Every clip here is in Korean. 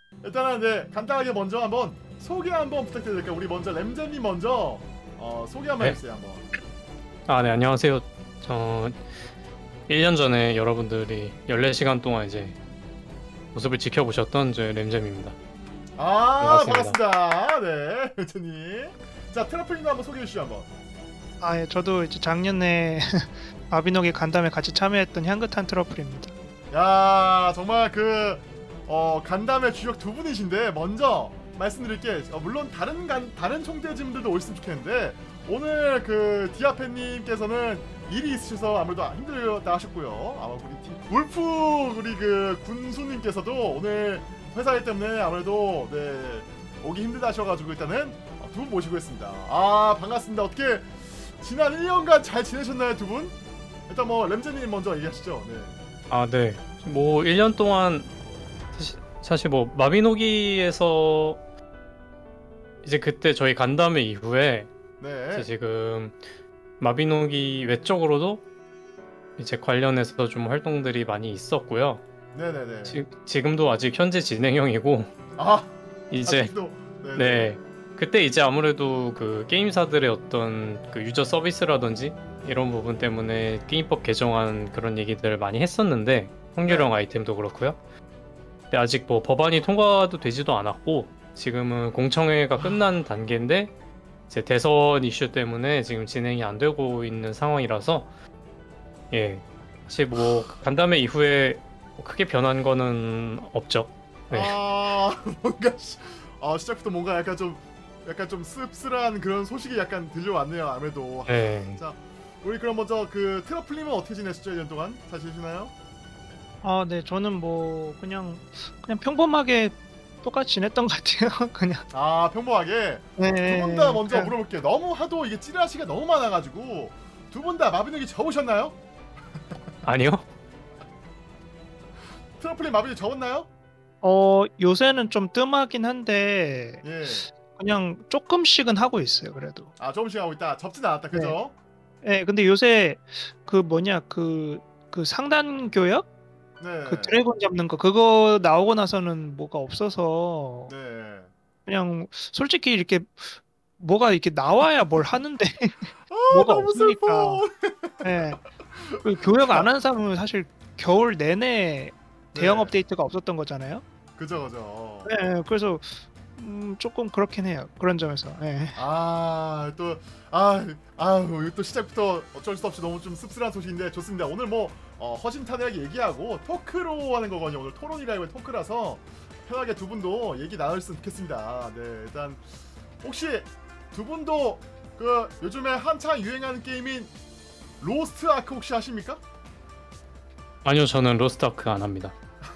일단은 네, 간단하게 먼저 한번 소개 한번 부탁드릴게요. 우리 먼저 램제님 먼저 소개 한번 네? 해주세요 한번. 네, 안녕하세요. 저 1년 전에 여러분들이 14시간 동안 이제 모습을 지켜보셨던 저 램잼입니다. 반갑습니다. 반갑습니다. 네, 램제님. 자, 트러플님도 한번 소개해 주시죠 한번. 예, 저도 이제 작년에 마비노기 간담회 같이 참여했던 향긋한 트러플입니다. 야, 정말 간담회 주역 두 분이신데 먼저 말씀드릴게 물론 다른 총대진들도 오셨으면 좋겠는데 오늘 디아페님께서는 일이 있으셔서 아무래도 힘들다 하셨고요. 아마 우리 울프 우리 군수님께서도 오늘 회사 일 때문에 아무래도 오기 힘들다 하셔가지고 일단은 두 분 모시고 있습니다. 반갑습니다. 어떻게 지난 1년간 잘 지내셨나요, 두 분? 일단 램제님 먼저 얘기하시죠. 네. 네. 뭐 1년 동안 사실 뭐 마비노기에서 이제 그때 저희 간담회 이후에 네. 이제 지금 마비노기 외적으로도 이제 관련해서 좀 활동들이 많이 있었고요. 네네네. 지금도 아직 현재 진행형이고 이제 아직도? 네. 그때 이제 아무래도 게임사들의 어떤 유저 서비스라든지 이런 부분 때문에 게임법 개정안 그런 얘기들을 많이 했었는데 확률형 아이템도 그렇고요. 근데 아직 뭐 법안이 통과도 되지도 않았고 지금은 공청회가 끝난 단계인데 이제 대선 이슈 때문에 지금 진행이 안 되고 있는 상황이라서 예, 사실 뭐 간담회 이후에 크게 변한 거는 없죠. 네. 뭔가 시작부터 뭔가 약간 좀 씁쓸한 그런 소식이 약간 들려왔네요. 아무래도. 네. 자, 우리 그럼 먼저 트러플님은 어떻게 지내셨죠? 1년 동안 잘 지내시나요? 네, 저는 뭐 그냥 평범하게 똑같이 지냈던 것 같아요. 그냥. 평범하게. 네. 두 분 다 먼저 물어볼게요. 너무 하도 이게 찌라시가 너무 많아가지고 두 분 다 마비노기 접으셨나요? 아니요. 트러플님 마비노기 접었나요? 요새는 좀 뜸하긴 한데 예. 그냥 조금씩은 하고 있어요. 그래도. 조금씩 하고 있다. 접진 않았다. 그죠? 네, 근데 요새 상단 교역? 네. 드래곤 잡는 거 그거 나오고 나서는 뭐가 없어서 네. 그냥 솔직히 이렇게 뭐가 이렇게 나와야 뭘 하는데 뭐가 너무 없으니까. 슬퍼. 네. 교역 안 하는 사람은 사실 겨울 내내 대형 업데이트가 없었던 거잖아요. 그죠. 네, 그래서 조금 그렇긴 해요. 그런 점에서. 네. 또 시작부터 어쩔 수 없이 너무 좀 씁쓸한 소식인데 좋습니다. 오늘 허심탄회하게 얘기하고 토크로 하는 거거든요. 오늘 토론이라 이번 토크라서 편하게 두 분도 얘기 나눴으면 좋겠습니다. 네, 일단 혹시 두 분도 요즘에 한창 유행하는 게임인 로스트 아크 혹시 하십니까? 아니요, 저는 로스트아크 안 합니다.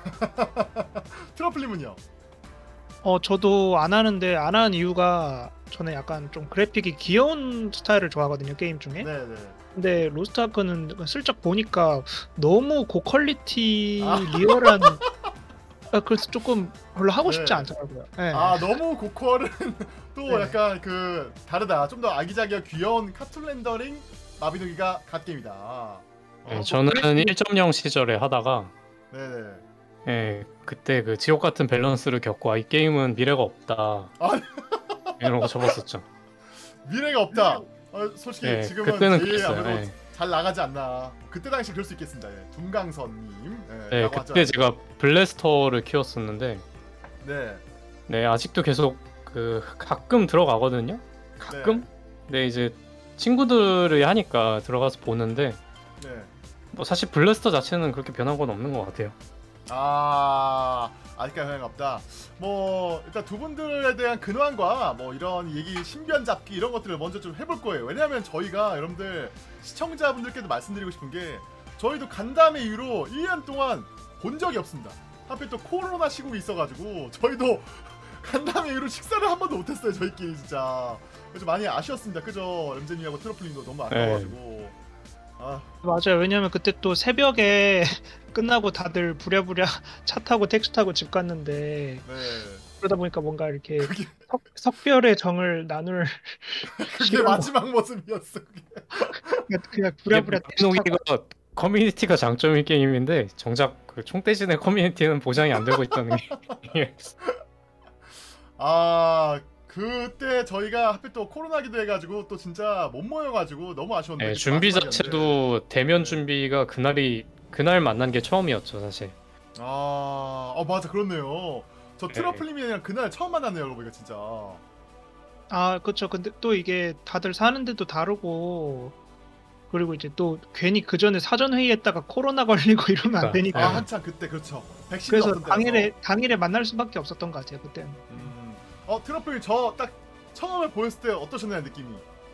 트러플님은요? 저도 안 하는데 안 하는 이유가 저는 약간 좀 그래픽이 귀여운 스타일을 좋아하거든요, 게임 중에. 네네. 근데 로스트아크는 슬쩍 보니까 너무 고퀄리티 리얼한 그래서 조금 별로 하고 싶지 않더라고요. 네. 너무 고퀄은 또 약간 다르다. 좀 더 아기자기하고 귀여운 카툰 렌더링 마비노기가 갓게임이다. 네, 저는 1.0 시절에 하다가 네네. 예, 그때 지옥 같은 밸런스를 겪고 이 게임은 미래가 없다 이런 거 접었었죠. 미래가 없다. 솔직히 지금은 그때는 제일 그랬어요. 아무래도 잘 나가지 않나. 그때 당시 그럴 수 있겠습니다. 둔강선님. 네, 그때 제가 블래스터를 키웠었는데 네, 아직도 계속 가끔 들어가거든요. 가끔. 네, 이제 친구들이 하니까 들어가서 보는데 뭐 사실 블래스터 자체는 그렇게 변한 건 없는 것 같아요. 아직까지 변화가 없다. 일단 두 분들에 대한 근황과 이런 얘기 신변 잡기 이런 것들을 먼저 좀 해볼 거예요. 왜냐하면 저희가 여러분들 시청자분들께도 말씀드리고 싶은 게 저희도 간담회 이후로 1년 동안 본 적이 없습니다. 하필 또 코로나 시국이 있어가지고 저희도 간담회 이후로 식사를 한 번도 못했어요. 저희끼리 진짜. 그래서 많이 아쉬웠습니다. 그죠? 램제님하고 트러플님도 너무 아까워가지고. 맞아요. 왜냐면 그때 또 새벽에 끝나고 다들 부랴부랴 차 타고 택시 타고 집 갔는데 그러다 보니까 뭔가 이렇게 석별의 정을 나눌 그게 마지막 모습이었어. 그냥 부랴부랴 택시 타고. 커뮤니티가 장점인 게임인데 정작 총대신의 커뮤니티는 보장이 안 되고 있다는 게 아 그때 저희가 하필 또 코로나기도 해가지고 또 진짜 못 모여가지고 너무 아쉬웠는데. 예, 그때 준비 마지막이었는데. 자체도 대면 네. 준비가 그날 만난 게 처음이었죠 사실. 맞아 그렇네요. 저 네. 트러플님이랑 그날 처음 만났네요, 그거 보니까 진짜. 아, 그쵸. 근데 또 이게 다들 사는 데도 다르고, 그리고 이제 또 괜히 그 전에 사전 회의했다가 코로나 걸리고 이러면 안 그러니까, 되니까. 한참 그때 그렇죠. 백신이 그래서 없던 때라서. 당일에 만날 수밖에 없었던 것 같아요, 그때는. 트러플 저 딱 처음에 보였을 때 어떠셨나요, 느낌이?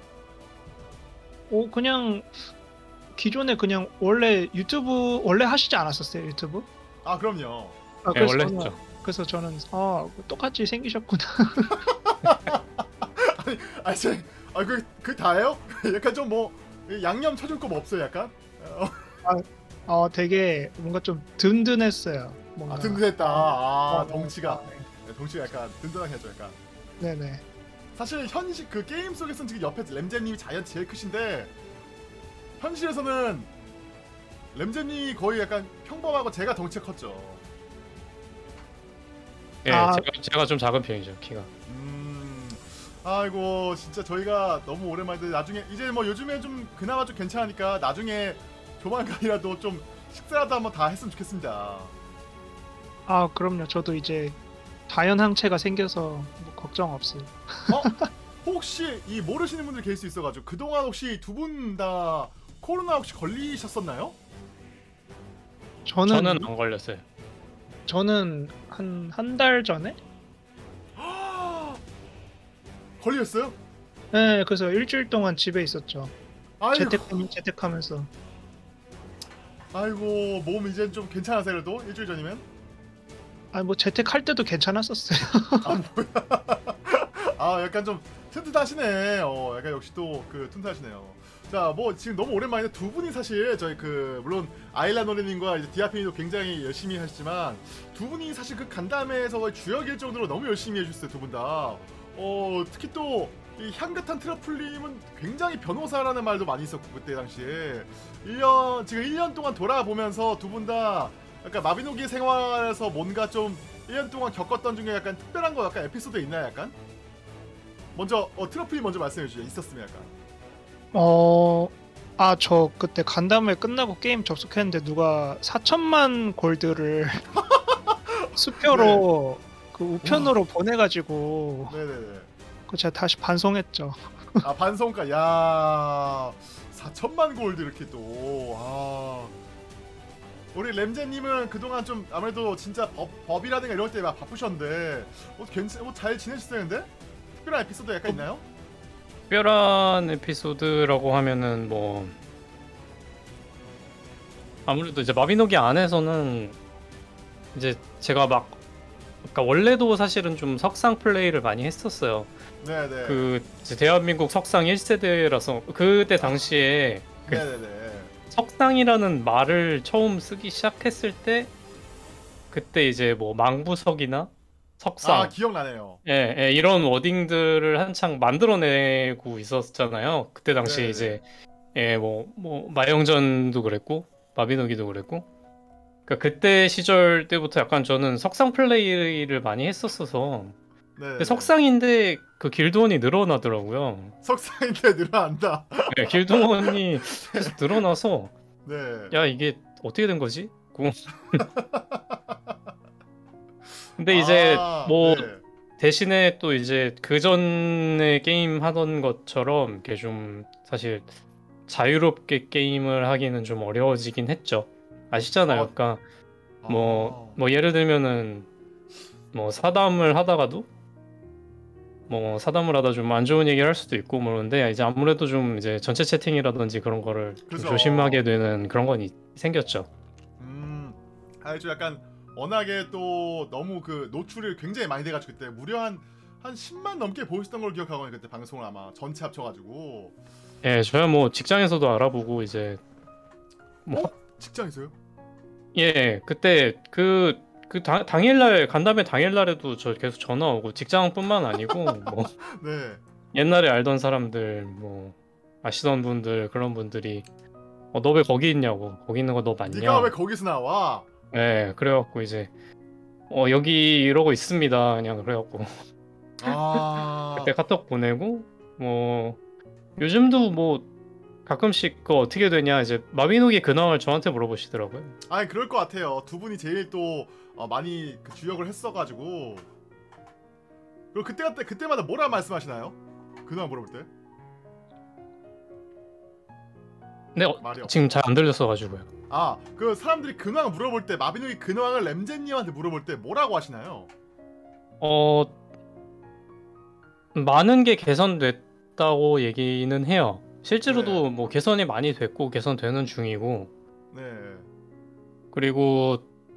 그냥 기존에 그냥 원래 유튜브 원래 하시지 않았었어요, 유튜브? 아 그럼요. 아, 예, 원래 했죠. 그래서 저는 똑같이 생기셨구나. 아니 그 다예요? 약간 좀 뭐 양념 쳐줄 거 뭐 없어요, 약간? 되게 뭔가 좀 든든했어요. 뭔가. 든든했다. 덩치가. 네. 네, 덩치가 약간 든든하게 했죠, 약간. 네네. 사실 현실 그 게임 속에서는 지금 옆에 램제님이 자이언트 제일 크신데 현실에서는 램제님이 거의 약간 평범하고 제가 덩치가 컸죠. 예, 아. 제가 좀 작은 편이죠 키가. 아이고 진짜 저희가 너무 오랜만인데 나중에 이제 뭐 요즘에 좀 그나마 좀 괜찮으니까 나중에 조만간이라도 좀 식사라도 한번 다 했으면 좋겠습니다. 아, 그럼요. 저도 이제 자연 항체가 생겨서 뭐 걱정 없어요. 혹시 이 모르시는 분들 계실 수 있어가지고 그동안 혹시 두 분 다 코로나 혹시 걸리셨었나요? 저는 안 걸렸어요. 저는 한 달 전에? 걸리셨어요? 네, 그래서 일주일 동안 집에 있었죠. 아이고, 재택하면서. 아이고 몸 이제 좀 괜찮으세요 그래도 일주일 전이면? 아, 뭐 재택할 때도 괜찮았었어요. 약간 좀 튼튼하시네. 약간 역시 또 그 튼튼하시네요. 자, 뭐 지금 너무 오랜만인데 두 분이 사실 저희 그 물론 아일라 노래님과 이제 디아피니도 굉장히 열심히 하시지만 두 분이 사실 그 간담회에서 주역일 정도로 너무 열심히 해주셨어요, 두 분 다. 특히 또 이 향긋한 트러플님은 굉장히 변호사라는 말도 많이 있었고 그때 당시에 지금 1년 동안 돌아보면서 두 분 다 약간 마비노기 생활에서 뭔가 좀 1년 동안 겪었던 중에 약간 특별한 거 약간 에피소드 있나요, 약간? 먼저 트러플이 먼저 말씀해 주시죠. 있었으면 약간. 저 그때 간담회 끝나고 게임 접속했는데 누가 4천만 골드를 수표로 그 우편으로 보내가지고 네네네. 그 제가 다시 반송했죠. 반송가. 야 4천만 골드 이렇게 또. 우리 램제님은 그동안 좀 아무래도 진짜 법이라든가 이럴 때 막 바쁘셨는데 잘 지내셨어요 근데? 특별한 에피소드 약간 있나요? 특별한 에피소드라고 하면은 뭐 아무래도 이제 마비노기 안에서는 이제 제가 막 그러니까 원래도 사실은 좀 석상 플레이를 많이 했었어요. 네네. 그 이제 대한민국 석상 1세대라서 그때 당시에 그 네네네. 석상이라는 말을 처음 쓰기 시작했을 때 그때 이제 뭐 망부석이나 석상 기억나네요. 예, 이런 워딩들을 한창 만들어내고 있었잖아요. 그때 당시 네네. 이제 뭐 마영전도 그랬고 마비노기도 그랬고 그러니까 그때 시절 때부터 약간 저는 석상 플레이를 많이 했었어서 근데 석상인데 그 길드원이 늘어나더라고요. 석상인데 늘어난다. 네, 길드원이 계속 늘어나서 네. 야 이게 어떻게 된 거지? 근데 이제 뭐 네. 대신에 또 이제 그 전에 게임 하던 것처럼 이렇게 좀 사실 자유롭게 게임을 하기는 좀 어려워지긴 했죠. 아시잖아요. 그러니까 뭐 예를 들면은 뭐 사담을 하다가 좀 안 좋은 얘기를 할 수도 있고 그런데 이제 아무래도 좀 이제 전체 채팅이라든지 그런 거를 좀 그죠. 조심하게 되는 그런 건 생겼죠. 좀 약간 워낙에 또 너무 그 노출이 굉장히 많이 돼가지고 그때 무려 한 10만 넘게 보셨던 걸 기억하거든요. 그때 방송을 아마 전체 합쳐가지고. 예, 저야 뭐 직장에서도 알아보고 이제 뭐 직장에서요? 예, 그때 당일날 간담회 당일날에도 저 계속 전화 오고 직장뿐만 아니고 뭐 네. 옛날에 알던 사람들 뭐 아시던 분들 그런 분들이 너 왜 거기 있냐고 거기 있는 거 너 맞냐? 네가 왜 거기서 나와? 네, 그래갖고 이제 여기 이러고 있습니다. 그냥 그래갖고 아, 그때 카톡 보내고 뭐 요즘도 뭐 가끔씩 그 어떻게 되냐 이제 마비노기 근황을 저한테 물어보시더라고요. 아니 그럴 것 같아요. 두 분이 제일 또 많이 그 주역을 했어가지고. 그리고 그때마다 뭐라 말씀하시나요? 근황 물어볼 때? 네, 말이 없. 지금 잘 안 들렸어가지고요. 아, 그 사람들이 근황을 물어볼 때 마비노기 근황을 램제님한테 물어볼 때 뭐라고 하시나요? 많은 게 개선됐다고 얘기는 해요. 실제로도 네. 뭐 개선이 많이 됐고 개선되는 중이고 네. 그리고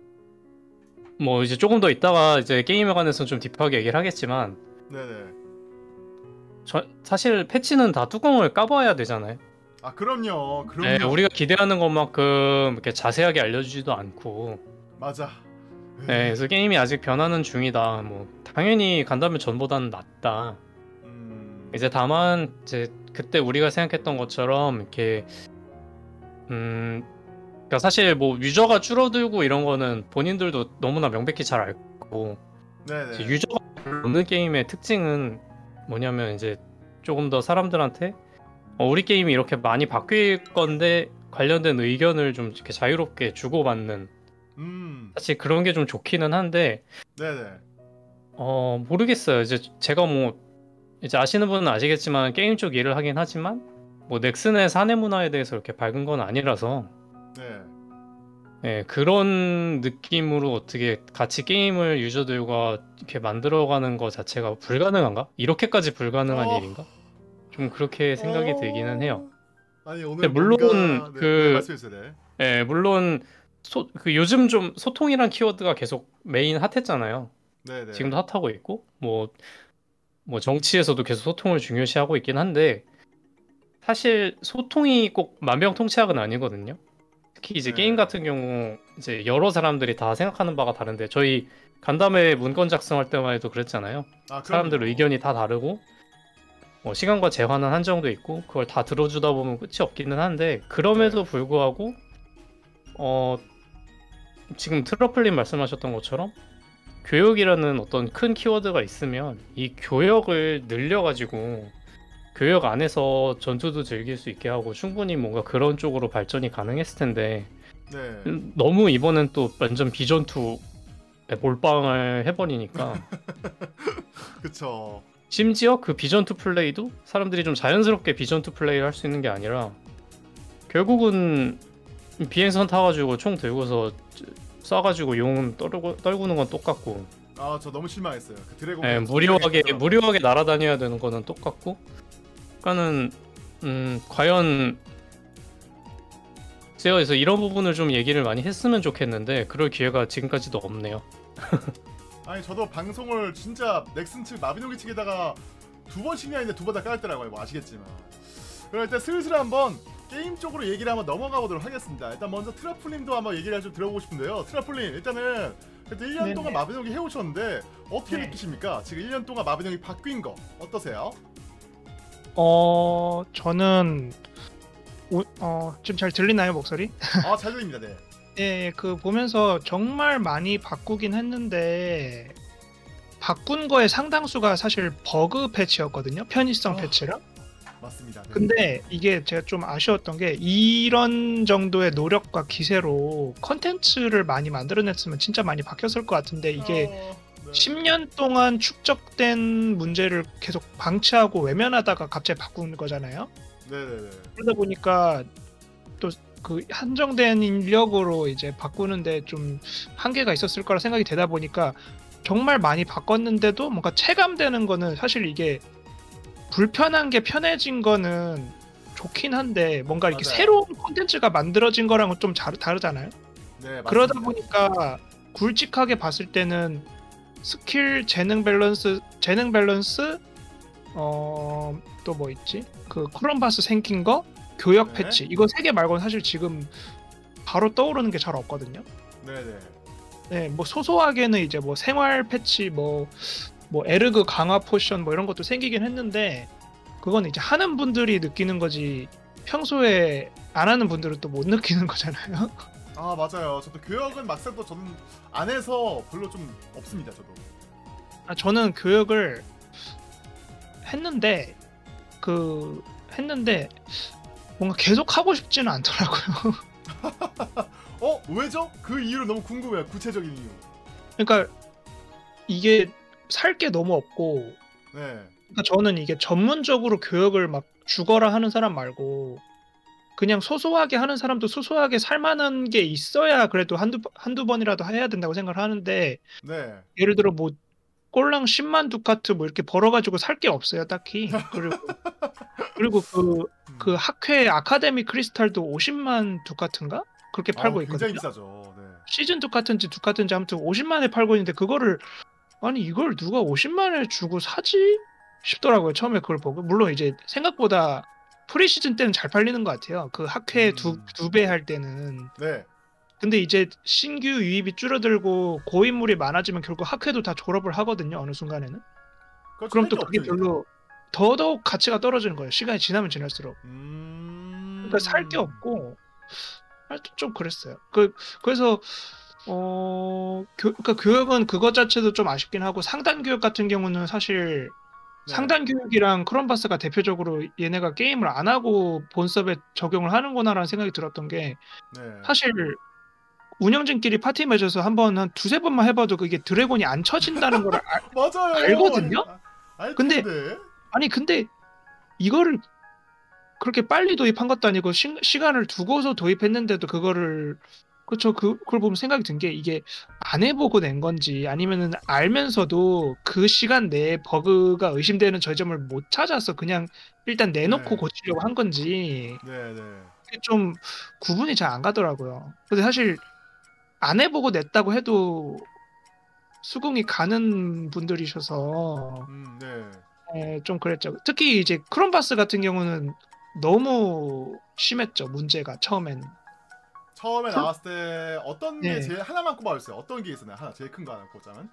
뭐 이제 조금 더 있다가 이제 게임에 관해서는 좀 딥하게 얘기를 하겠지만 네네. 사실 패치는 다 뚜껑을 까봐야 되잖아요. 아 그럼요. 네, 그럼요. 우리가 기대하는 것만큼 이렇게 자세하게 알려주지도 않고 맞아. 네, 그래서 게임이 아직 변하는 중이다. 뭐 당연히 간다면 전보다는 낫다. 이제 다만 이제 그때 우리가 생각했던 것처럼 이렇게 그러니까 사실 뭐 유저가 줄어들고 이런 거는 본인들도 너무나 명백히 잘 알고 네네. 이제 유저가 없는 게임의 특징은 뭐냐면 이제 조금 더 사람들한테 우리 게임이 이렇게 많이 바뀔 건데 관련된 의견을 좀 이렇게 자유롭게 주고받는 사실 그런 게 좀 좋기는 한데 네네. 모르겠어요. 이제 제가 뭐 이제 아시는 분은 아시겠지만 게임 쪽 일을 하긴 하지만 뭐 넥슨의 사내 문화에 대해서 이렇게 밝은 건 아니라서 네. 네, 그런 느낌으로 어떻게 같이 게임을 유저들과 이렇게 만들어가는 것 자체가 불가능한가? 이렇게까지 불가능한 일인가? 좀 그렇게 생각이 들기는 해요. 아니 오늘 근데 물론 뭔가... 네, 말씀해주세요. 네. 네, 물론 그 요즘 좀 소통이란 키워드가 계속 메인 핫했잖아요. 네네. 지금도 핫하고 있고 뭐 정치에서도 계속 소통을 중요시하고 있긴 한데 사실 소통이 꼭 만병통치약은 아니거든요. 특히 이제 네. 게임 같은 경우 이제 여러 사람들이 다 생각하는 바가 다른데 저희 간담회 문건 작성할 때만 해도 그랬잖아요. 아, 사람들 의견이 다 다르고 시간과 재화는 한정돼 있고 그걸 다 들어주다 보면 끝이 없기는 한데 그럼에도 불구하고 지금 트러플님 말씀하셨던 것처럼 교역이라는 어떤 큰 키워드가 있으면 이 교역을 늘려가지고 교역 안에서 전투도 즐길 수 있게 하고 충분히 뭔가 그런 쪽으로 발전이 가능했을 텐데 네. 너무 이번엔 또 완전 비전투에 몰빵을 해버리니까 그쵸. 심지어 그 비전투 플레이도 사람들이 좀 자연스럽게 비전투 플레이를 할 수 있는 게 아니라 결국은 비행선 타가지고 총 들고서 쏴가지고 용 떨구는 건 똑같고 아, 저 너무 실망했어요. 그 드래곤. 네, 무료하게 날아다녀야 되는 거는 똑같고 그러니까는 과연 세어에서 이런 부분을 좀 얘기를 많이 했으면 좋겠는데 그럴 기회가 지금까지도 없네요. 아니 저도 방송을 진짜 넥슨 측 마비노기 측에다가 2번씩이나 했는데 2번 다 깔더라고요. 뭐 아시겠지만. 그럼 일단 슬슬 한번 게임 쪽으로 얘기를 한번 넘어가 보도록 하겠습니다. 일단 먼저 트러플님도 한번 얘기를 좀 들어보고 싶은데요. 트러플님 일단은 그때 1년 네네. 동안 마비노기 해오셨는데 어떻게 네. 느끼십니까? 지금 1년 동안 마비노기 바뀐 거 어떠세요? 저는 좀 잘 들리나요, 목소리? 아, 잘 들립니다. 네. 예, 그 보면서 정말 많이 바꾸긴 했는데 바꾼 거의 상당수가 사실 버그 패치였거든요. 편의성 패치랑. 맞습니다. 네. 근데 이게 제가 좀 아쉬웠던 게 이런 정도의 노력과 기세로 컨텐츠를 많이 만들어냈으면 진짜 많이 바뀌었을 것 같은데 이게 네. 10년 동안 축적된 문제를 계속 방치하고 외면하다가 갑자기 바꾸는 거잖아요. 네네네. 그러다 보니까 또 그 한정된 인력으로 이제 바꾸는데 좀 한계가 있었을 거라 생각이 되다 보니까 정말 많이 바꿨는데도 뭔가 체감되는 거는 사실 이게 불편한 게 편해진 거는 좋긴 한데 뭔가 이렇게 맞아요. 새로운 콘텐츠가 만들어진 거랑은 좀 다르잖아요. 네, 맞습니다. 그러다 보니까 굵직하게 봤을 때는 스킬 재능 밸런스 또 뭐 있지? 그 크롬바스 생긴 거 교역 네. 패치 이거 3개 말고는 사실 지금 바로 떠오르는 게 잘 없거든요. 네네. 네, 뭐 소소하게는 이제 뭐 생활 패치 뭐 에르그 강화 포션 뭐 이런 것도 생기긴 했는데 그건 이제 하는 분들이 느끼는 거지 평소에 안 하는 분들은 또 못 느끼는 거잖아요. 아, 맞아요. 저도 교역은 막상 또 저는 안 해서 별로 좀 없습니다. 저도. 저는 교역을 했는데 뭔가 계속 하고 싶지는 않더라고요. 왜죠? 그 이유를 너무 궁금해요. 구체적인 이유. 그러니까 이게 살 게 너무 없고, 네. 그러니까 저는 이게 전문적으로 교역을 막 죽어라 하는 사람 말고 그냥 소소하게 하는 사람도 소소하게 살 만한 게 있어야 그래도 한두 번이라도 해야 된다고 생각을 하는데, 네. 예를 들어 뭐 꼴랑 10만 두카트 뭐 이렇게 벌어가지고 살 게 없어요 딱히. 그리고 그 학회 아카데미 크리스탈도 50만 두카트인가 그렇게 팔고 굉장히 있거든요. 비싸죠. 네. 시즌 두카트인지 아무튼 50만에 팔고 있는데, 그거를 아니 이걸 누가 50만에 주고 사지 싶더라고요 처음에 그걸 보고. 물론 이제 생각보다 프리시즌 때는 잘 팔리는 것 같아요. 그 학회 두 배 할 때는. 네. 근데 이제 신규 유입이 줄어들고 고인물이 많아지면 결국 학회도 다 졸업을 하거든요 어느 순간에는. 그렇죠. 그럼 할 또 게 그게 없죠, 별로 더더욱 가치가 떨어지는 거예요 시간이 지나면 지날수록. 그러니까 살 게 없고 하여튼 좀 그랬어요. 그래서 그러니까 교육은 그것 자체도 좀 아쉽긴 하고, 상단 교육 같은 경우는 사실 네. 상단 교육이랑 크롬바스가 대표적으로 얘네가 게임을 안 하고 본섭에 적용을 하는구나라는 생각이 들었던 게, 네. 사실 운영진끼리 파티 맺어서 한 두세 번만 해봐도 그게 드래곤이 안 쳐진다는 걸 맞아요. 알거든요? 알 근데 텐데. 근데 이거를 그렇게 빨리 도입한 것도 아니고 시간을 두고서 도입했는데도 그거를, 그쵸, 그걸 보면 생각이 든 게, 이게 안 해보고 낸 건지 아니면은 알면서도 그 시간 내에 버그가 의심되는 저점을 못 찾아서 그냥 일단 내놓고 네. 고치려고 한 건지, 네. 그게 좀 구분이 잘 안 가더라고요. 근데 사실 안 해보고 냈다고 해도 수긍이 가는 분들이셔서 네. 좀 그랬죠. 특히 이제 크롬바스 같은 경우는 너무 심했죠 문제가 처음에는. 처음에 나왔을 때 어떤 게 네. 제일 하나만 꼽아주세요. 어떤 게 있었나요? 하나 제일 큰 거 하나 꼽자면.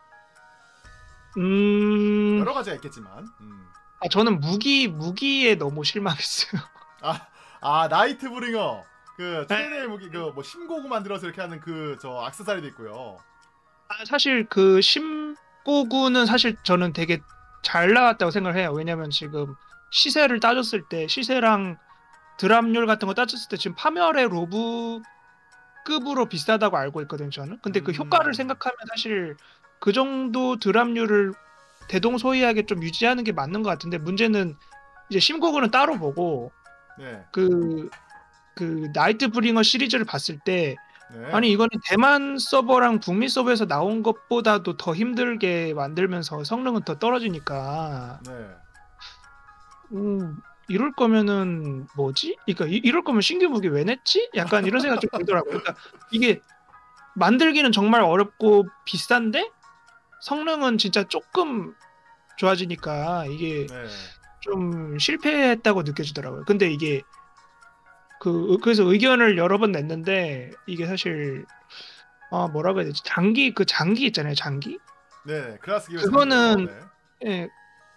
여러 가지가 있겠지만. 저는 무기에 너무 실망했어요. 나이트 브링어. 그 최대의 무기, 그 뭐 심고구 만들어서 이렇게 하는 그 저 액세서리도 있고요. 사실 그 심고구는 사실 저는 되게 잘 나왔다고 생각을 해요. 왜냐면 지금 시세를 따졌을 때, 시세랑 드랍률 같은 거 따졌을 때 지금 파멸의 로브급으로 비싸다고 알고 있거든요 저는. 근데 그 효과를 생각하면 사실 그 정도 드랍률을 대동소이하게 좀 유지하는 게 맞는 것 같은데, 문제는 이제 심고구는 따로 보고, 네. 그 나이트 브링어 시리즈를 봤을 때, 네. 아니 이거는 대만 서버랑 북미 서버에서 나온 것보다도 더 힘들게 만들면서 성능은 더 떨어지니까, 네. 이럴 거면은 뭐지? 그러니까 이럴 거면 신규 무기 왜 냈지? 약간 이런 생각 좀 들더라고요. 그러니까 이게 만들기는 정말 어렵고 비싼데 성능은 진짜 조금 좋아지니까 이게 네. 좀 실패했다고 느껴지더라고요. 근데 이게 그래서 의견을 여러 번 냈는데, 이게 사실 뭐라고 해야 되지? 장기 있잖아요, 장기. 네. 클래스 기어. 그거는 네. 예.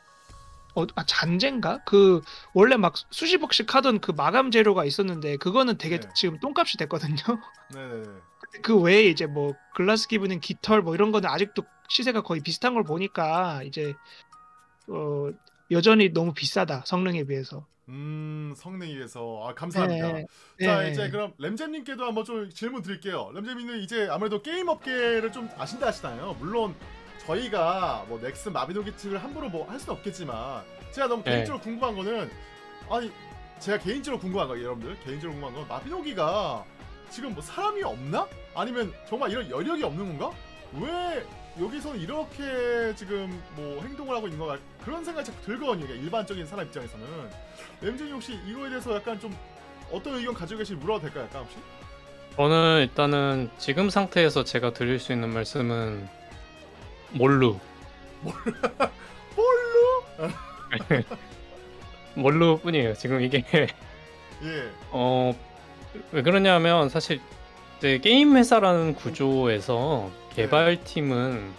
잔재인가? 원래 막 수십억씩 하던 그 마감 재료가 있었는데 그거는 되게 네. 지금 똥값이 됐거든요. 네. 그 외에 이제 뭐 글라스 기브는 깃털 뭐 이런 거는 아직도 시세가 거의 비슷한 걸 보니까 이제 여전히 너무 비싸다 성능에 비해서. 성능에 비해서. 감사합니다. 네. 자, 네. 이제 그럼 램잼님께도 한번 좀 질문 드릴게요. 램잼님은 이제 아무래도 게임 업계를 좀 아신다 하시나요? 물론 저희가 뭐 넥스 마비노기 측을 함부로 뭐 할 수는 없겠지만, 제가 너무 개인적으로 궁금한 거는, 제가 개인적으로 궁금한 거예요, 여러분들. 개인적으로 궁금한 건, 마비노기가 지금 뭐 사람이 없나? 아니면 정말 이런 여력이 없는 건가? 왜 여기서는 이렇게 지금 뭐 행동을 하고 있는 건가? 그런 생각이 자꾸 들거든요. 일반적인 사람 입장에서는. 램잼이 혹시 이거에 대해서 약간 좀 어떤 의견 가지고 계신지 물어도 될까요, 약간 혹시? 저는 일단은 지금 상태에서 제가 드릴 수 있는 말씀은 뭘로뿐이에요. 지금 이게 예. 왜 그러냐면 사실 이제 게임 회사라는 구조에서 개발팀은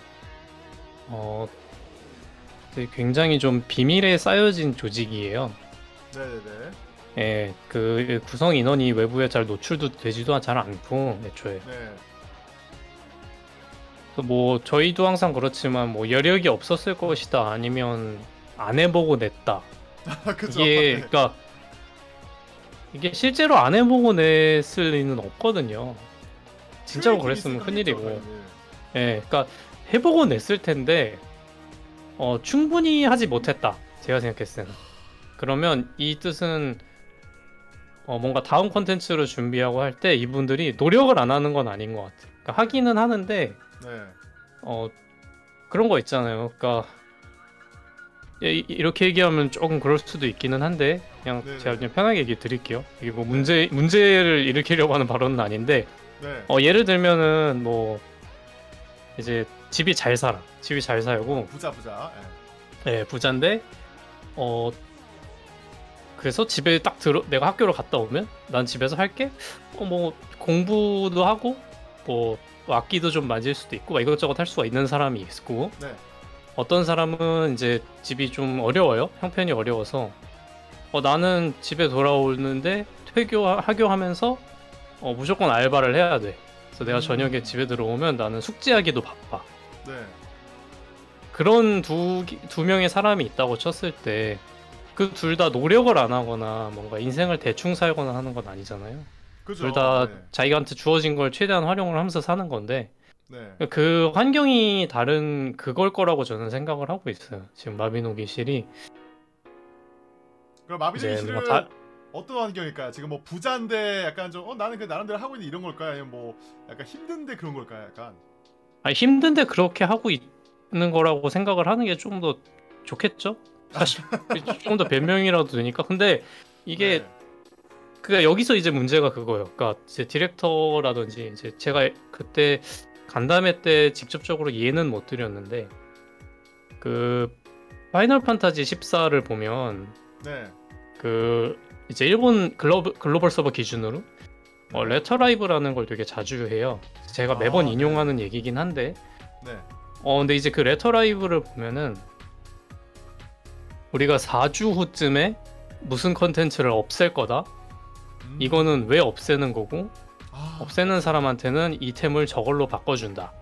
굉장히 좀 비밀에 쌓여진 조직이에요. 네네네. 예, 그 구성 인원이 외부에 잘 노출도 되지도 잘 않고 애초에. 네. 뭐 저희도 항상 그렇지만 뭐 여력이 없었을 것이다, 아니면 안 해보고 냈다. 그죠. 이게 네. 그러니까 이게 실제로 안 해보고 냈을 리는 없거든요. 진짜로 그 그랬으면 있을 큰일이고. 거겠죠. 예, 그러니까 해보고 냈을 텐데 충분히 하지 못했다. 제가 생각했을 때는. 그러면 이 뜻은 뭔가 다음 컨텐츠를 준비하고 할 때 이분들이 노력을 안 하는 건 아닌 것 같아요. 그러니까 하기는 하는데 네. 그런 거 있잖아요. 그러니까 이렇게 얘기하면 조금 그럴 수도 있기는 한데 그냥 네네. 제가 그냥 편하게 얘기 드릴게요. 이게 뭐 문제를 일으키려고 하는 발언은 아닌데 네. 예를 들면은 뭐 이제 집이 잘 살아. 집이 잘 살고 부자. 예. 예, 부자인데 그래서 집에 딱 내가 학교를 갔다 오면 난 집에서 할게. 뭐 공부도 하고 뭐 악기도 좀 만질 수도 있고 막 이것저것 할 수가 있는 사람이 있고 네. 어떤 사람은 이제 집이 좀 어려워요. 형편이 어려워서 나는 집에 돌아오는데 하교하면서 무조건 알바를 해야 돼. 그래서 내가 저녁에 집에 들어오면 나는 숙제하기도 바빠. 네. 그런 두 명의 사람이 있다고 쳤을 때 그 둘 다 노력을 안 하거나 뭔가 인생을 대충 살거나 하는 건 아니잖아요. 그죠. 둘 다 네. 자기한테 주어진 걸 최대한 활용을 하면서 사는 건데 네. 그 환경이 다른 그걸 거라고 저는 생각을 하고 있어요. 지금 마비노기 실이 그럼 마비노기 이제 씨는 뭐 다- 어떤 환경일까요? 지금 뭐 부자인데 약간 좀 나는 그 나름대로 하고 있는 이런 걸까요? 아니면 뭐 약간 힘든데 그런 걸까요? 약간. 아니, 힘든데 그렇게 하고 있는 거라고 생각을 하는 게 좀 더 좋겠죠? 사실 좀 더 변명이라도 되니까. 근데 이게 네. 그 여기서 이제 문제가 그거예요. 그러니까 이제 디렉터라든지 이제 제가 그때 간담회 때 직접적으로 이해는 못 드렸는데 그 파이널 판타지 14를 보면 네. 그 이제 일본 글로벌 서버 기준으로 레터 라이브라는 걸 되게 자주 해요. 제가 매번 네. 인용하는 얘기긴 한데 네. 근데 이제 그 레터 라이브를 보면은 우리가 4주 후쯤에 무슨 컨텐츠를 없앨 거다. 이거는 왜 없애는 거고 없애는 사람한테는 이템을 저걸로 바꿔준다.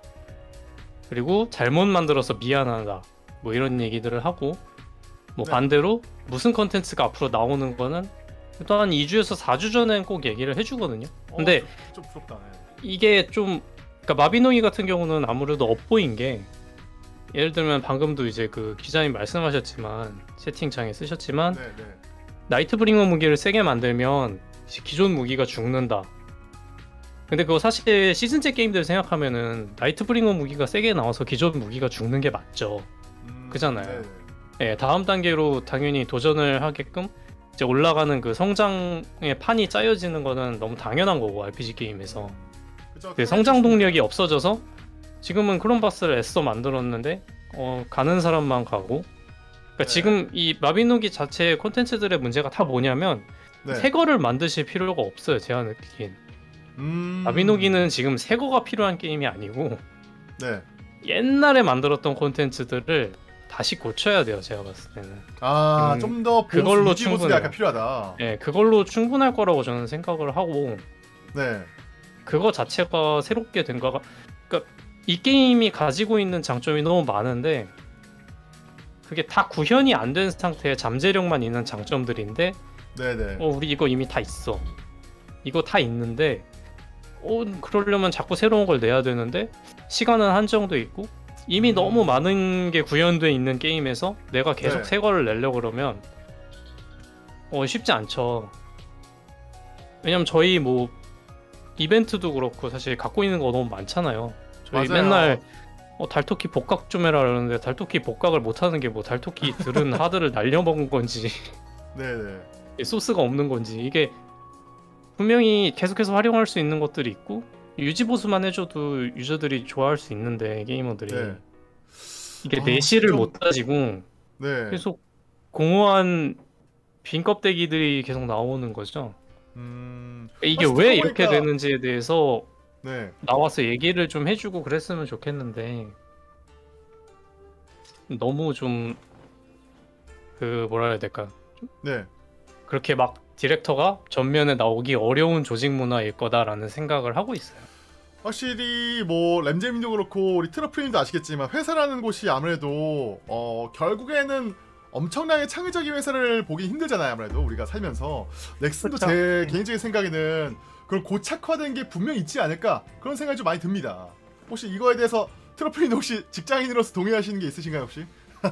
그리고 잘못 만들어서 미안하다. 뭐 이런 얘기들을 하고 뭐 네. 반대로 무슨 컨텐츠가 앞으로 나오는 거는 일단 2주에서 4주 전엔 꼭 얘기를 해주거든요. 근데 좀 부럽다. 네. 이게 좀 그러니까 마비노기 같은 경우는 아무래도 엇보인 게 예를 들면 방금도 이제 그 기자님 말씀하셨지만 채팅창에 쓰셨지만 네. 네. 나이트브링어 무기를 세게 만들면 기존 무기가 죽는다. 근데 그거 사실 시즌제 게임들 생각하면은 나이트브링어 무기가 세게 나와서 기존 무기가 죽는 게 맞죠. 그잖아요. 네. 다음 단계로 당연히 도전을 하게끔 이제 올라가는 그 성장의 판이 짜여지는 거는 너무 당연한 거고 RPG 게임에서. 그쵸, 근데 성장 동력이 없어져서 지금은 크롬바스를 애써 만들었는데 가는 사람만 가고. 그러니까 네. 지금 이 마비노기 자체의 콘텐츠들의 문제가 다 뭐냐면 네. 새 거를 만드실 필요가 없어요. 제가 느끼기엔. 마비노기는 지금 새 거가 필요한 게임이 아니고 네. 옛날에 만들었던 콘텐츠들을 다시 고쳐야 돼요. 제가 봤을 때는. 좀 더 그걸로 보수가 충분해요. 약간 필요하다. 네, 그걸로 충분할 거라고 저는 생각을 하고 네. 그거 자체가 새롭게 된 거가 그러니까 이 게임이 가지고 있는 장점이 너무 많은데 그게 다 구현이 안 된 상태에 잠재력만 있는 장점들인데 네네. 우리 이거 이미 다 있어. 이거 다 있는데 그러려면 자꾸 새로운 걸 내야 되는데 시간은 한정돼 있고 이미 너무 많은 게 구현돼 있는 게임에서 내가 계속 네. 새 거를 내려고 그러면 쉽지 않죠. 왜냐면 저희 뭐 이벤트도 그렇고 사실 갖고 있는 거 너무 많잖아요. 저희 맞아요. 맨날 달토끼 복각 좀 해라 그러는데 달토끼 복각을 못하는 게 뭐 달토끼들은 하드를 날려먹은 건지 네네. 소스가 없는 건지 이게 분명히 계속해서 활용할 수 있는 것들이 있고 유지보수만 해줘도 유저들이 좋아할 수 있는데 게이머들이 네. 이게 내실을 좀- 못 따지고 네. 계속 공허한 빈 껍데기들이 계속 나오는 거죠. 이게 사실 왜 듣고 이렇게 보니까- 되는지에 대해서 네. 나와서 얘기를 좀 해주고 그랬으면 좋겠는데 너무 좀 그 뭐라 해야 될까 네. 그렇게 막 디렉터가 전면에 나오기 어려운 조직 문화일 거다라는 생각을 하고 있어요. 확실히 뭐 램제님도 그렇고 우리 트러플님도 아시겠지만 회사라는 곳이 아무래도 결국에는 엄청나게 창의적인 회사를 보기 힘들잖아요. 아무래도 우리가 살면서 넥슨도 그쵸. 제 개인적인 생각에는 그런 고착화된 게 분명 있지 않을까 그런 생각이 좀 많이 듭니다. 혹시 이거에 대해서 트러플님 혹시 직장인으로서 동의하시는 게 있으신가요 혹시?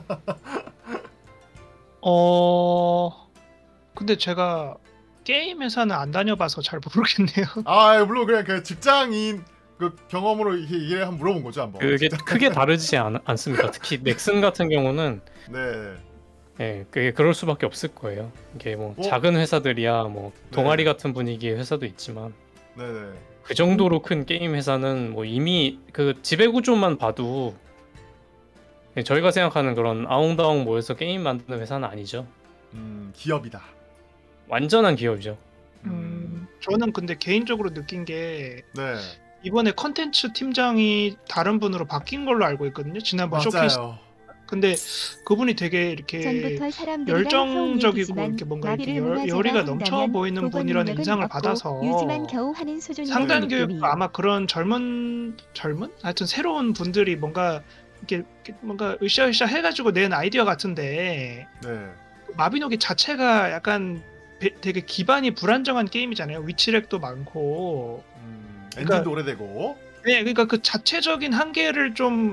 근데 제가 게임 회사는 안 다녀봐서 잘 모르겠네요. 아 물론 그냥 그 직장인 그 경험으로 이게 한번 물어본 거죠 한번. 그게 크게 다르지 않습니다. 특히 넥슨 같은 경우는 네. 예, 그게 그럴 수밖에 없을 거예요. 이게 뭐 어? 작은 회사들이야 뭐 동아리 네. 같은 분위기의 회사도 있지만 네네. 그 정도로 큰 게임 회사는 뭐 이미 그 지배 구조만 봐도 저희가 생각하는 그런 아웅다웅 모여서 게임 만드는 회사는 아니죠. 기업이다. 완전한 기업이죠. 저는 근데 개인적으로 느낀 게 네. 이번에 컨텐츠 팀장이 다른 분으로 바뀐 걸로 알고 있거든요. 지난번 쇼케이스. 맞아요. 근데 그분이 되게 이렇게 전부터 사람들이랑 열정적이고 해오기지만 이렇게 뭔가 이렇게 나비를 무마자라 열의가 넘쳐 한다면 보이는 복원 분이라는 능력은 인상을 없고 받아서 유지만 겨우 하는 수준이라는 상단 느낌이. 교육도 아마 그런 젊은 하여튼 새로운 분들이 뭔가 이렇게 뭔가 으쌰으쌰 해가지고 낸 아이디어 같은데 네. 마비노기 자체가 약간 되게 기반이 불안정한 게임이잖아요. 위치렉도 많고. 엔진도 오래되고. 네, 그러니까 그 자체적인 한계를 좀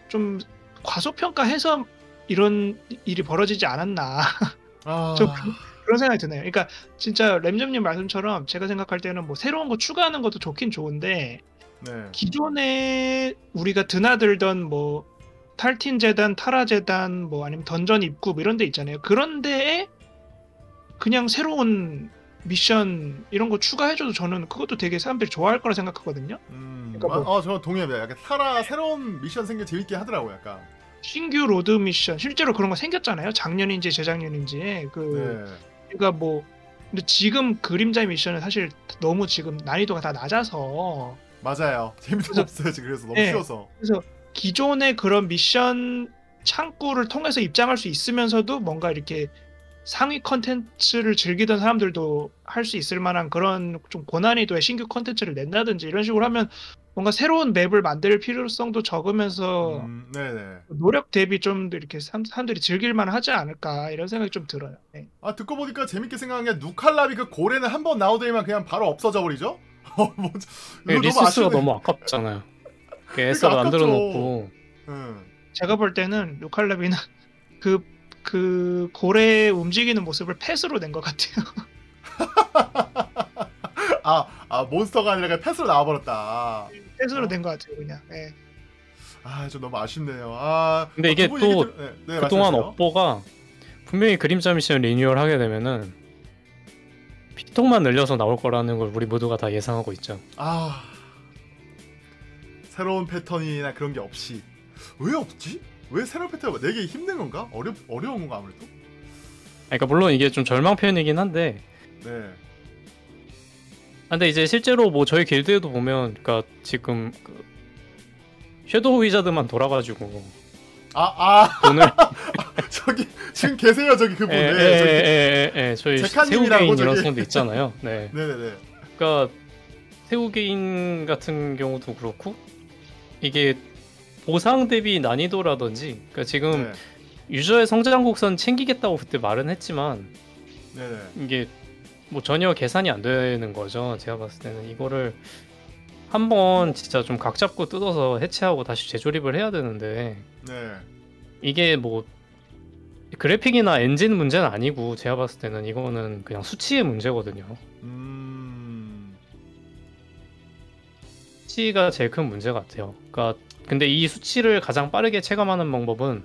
과소평가해서 이런 일이 벌어지지 않았나. 아. 좀 그런 생각이 드네요. 그러니까 진짜 램점님 말씀처럼 제가 생각할 때는 뭐 새로운 거 추가하는 것도 좋긴 좋은데 네. 기존에 우리가 드나들던 뭐 탈틴 재단, 타라 재단, 뭐 아니면 던전 입구 뭐 이런 데 있잖아요. 그런 데에 그냥 새로운 미션 이런 거 추가해줘도 저는 그것도 되게 사람들이 좋아할 거라 생각하거든요. 그러니까 저 동의합니다. 약간 타라 새로운 미션 생겨 재밌게 하더라고요. 약간. 신규 로드 미션 실제로 그런 거 생겼잖아요. 작년인지 재작년인지 그 네. 그러니까 뭐 근데 지금 그림자 미션은 사실 너무 지금 난이도가 다 낮아서 맞아요. 재미도 그래서- 없어요. 지금 그래서 너무 네. 쉬워서. 그래서 기존의 그런 미션 창구를 통해서 입장할 수 있으면서도 뭔가 이렇게 상위 컨텐츠를 즐기던 사람들도 할 수 있을 만한 그런 좀 고난이도의 신규 컨텐츠를 낸다든지 이런 식으로 하면 뭔가 새로운 맵을 만들 필요성도 적으면서 네네. 노력 대비 좀 더 이렇게 사람들이 즐길만 하지 않을까 이런 생각이 좀 들어요. 네. 아 듣고 보니까 재밌게 생각한 게 누칼라비 그 고래는 한 번 나오더니만 그냥 바로 없어져 버리죠? 뭐, 이거 리소스가 아쉽네. 너무 아깝잖아요. 애써 그러니까 만들어 아깝죠. 놓고 제가 볼 때는 루칼라비는 그 고래 움직이는 모습을 펫으로 낸 것 같아요. 몬스터가 아니라 그냥 패스로 나와버렸다. 펫으로 낸 것 같아요, 그냥. 네. 좀 너무 아쉽네요. 근데 이게 두 분 또 얘기 네, 그동안 말씀하세요. 업보가 분명히 그림자 미션 리뉴얼 하게 되면은 피통만 늘려서 나올 거라는 걸 우리 모두가 다 예상하고 있죠. 새로운 패턴이나 그런 게 없이 왜 없지? 왜 새로운 패턴 내기 힘든 건가? 어려운 건가 아무래도? 그러니까 물론 이게 좀 절망 표현이긴 한데 네. 근데 이제 실제로 뭐 저희 길드에도 보면 그러니까 지금 그 섀도우 위자드만 돌아가지고 돈을 저기 지금 계세요 저기 그분. 네, 저희 제카님이라고 새우개인 이런 저기. 사람도 있잖아요. 네. 네네네. 그러니까 새우개인 같은 경우도 그렇고 이게 보상 대비 난이도라든지 그러니까 지금 네. 유저의 성장 곡선 챙기겠다고 그때 말은 했지만 네네. 이게 뭐 전혀 계산이 안 되는 거죠. 제가 봤을 때는 이거를 한번 진짜 좀 각 잡고 뜯어서 해체하고 다시 재조립을 해야 되는데 네. 이게 뭐 그래픽이나 엔진 문제는 아니고 제가 봤을 때는 이거는 그냥 수치의 문제거든요. 수치가 제일 큰 문제 같아요. 그러니까 근데 이 수치를 가장 빠르게 체감하는 방법은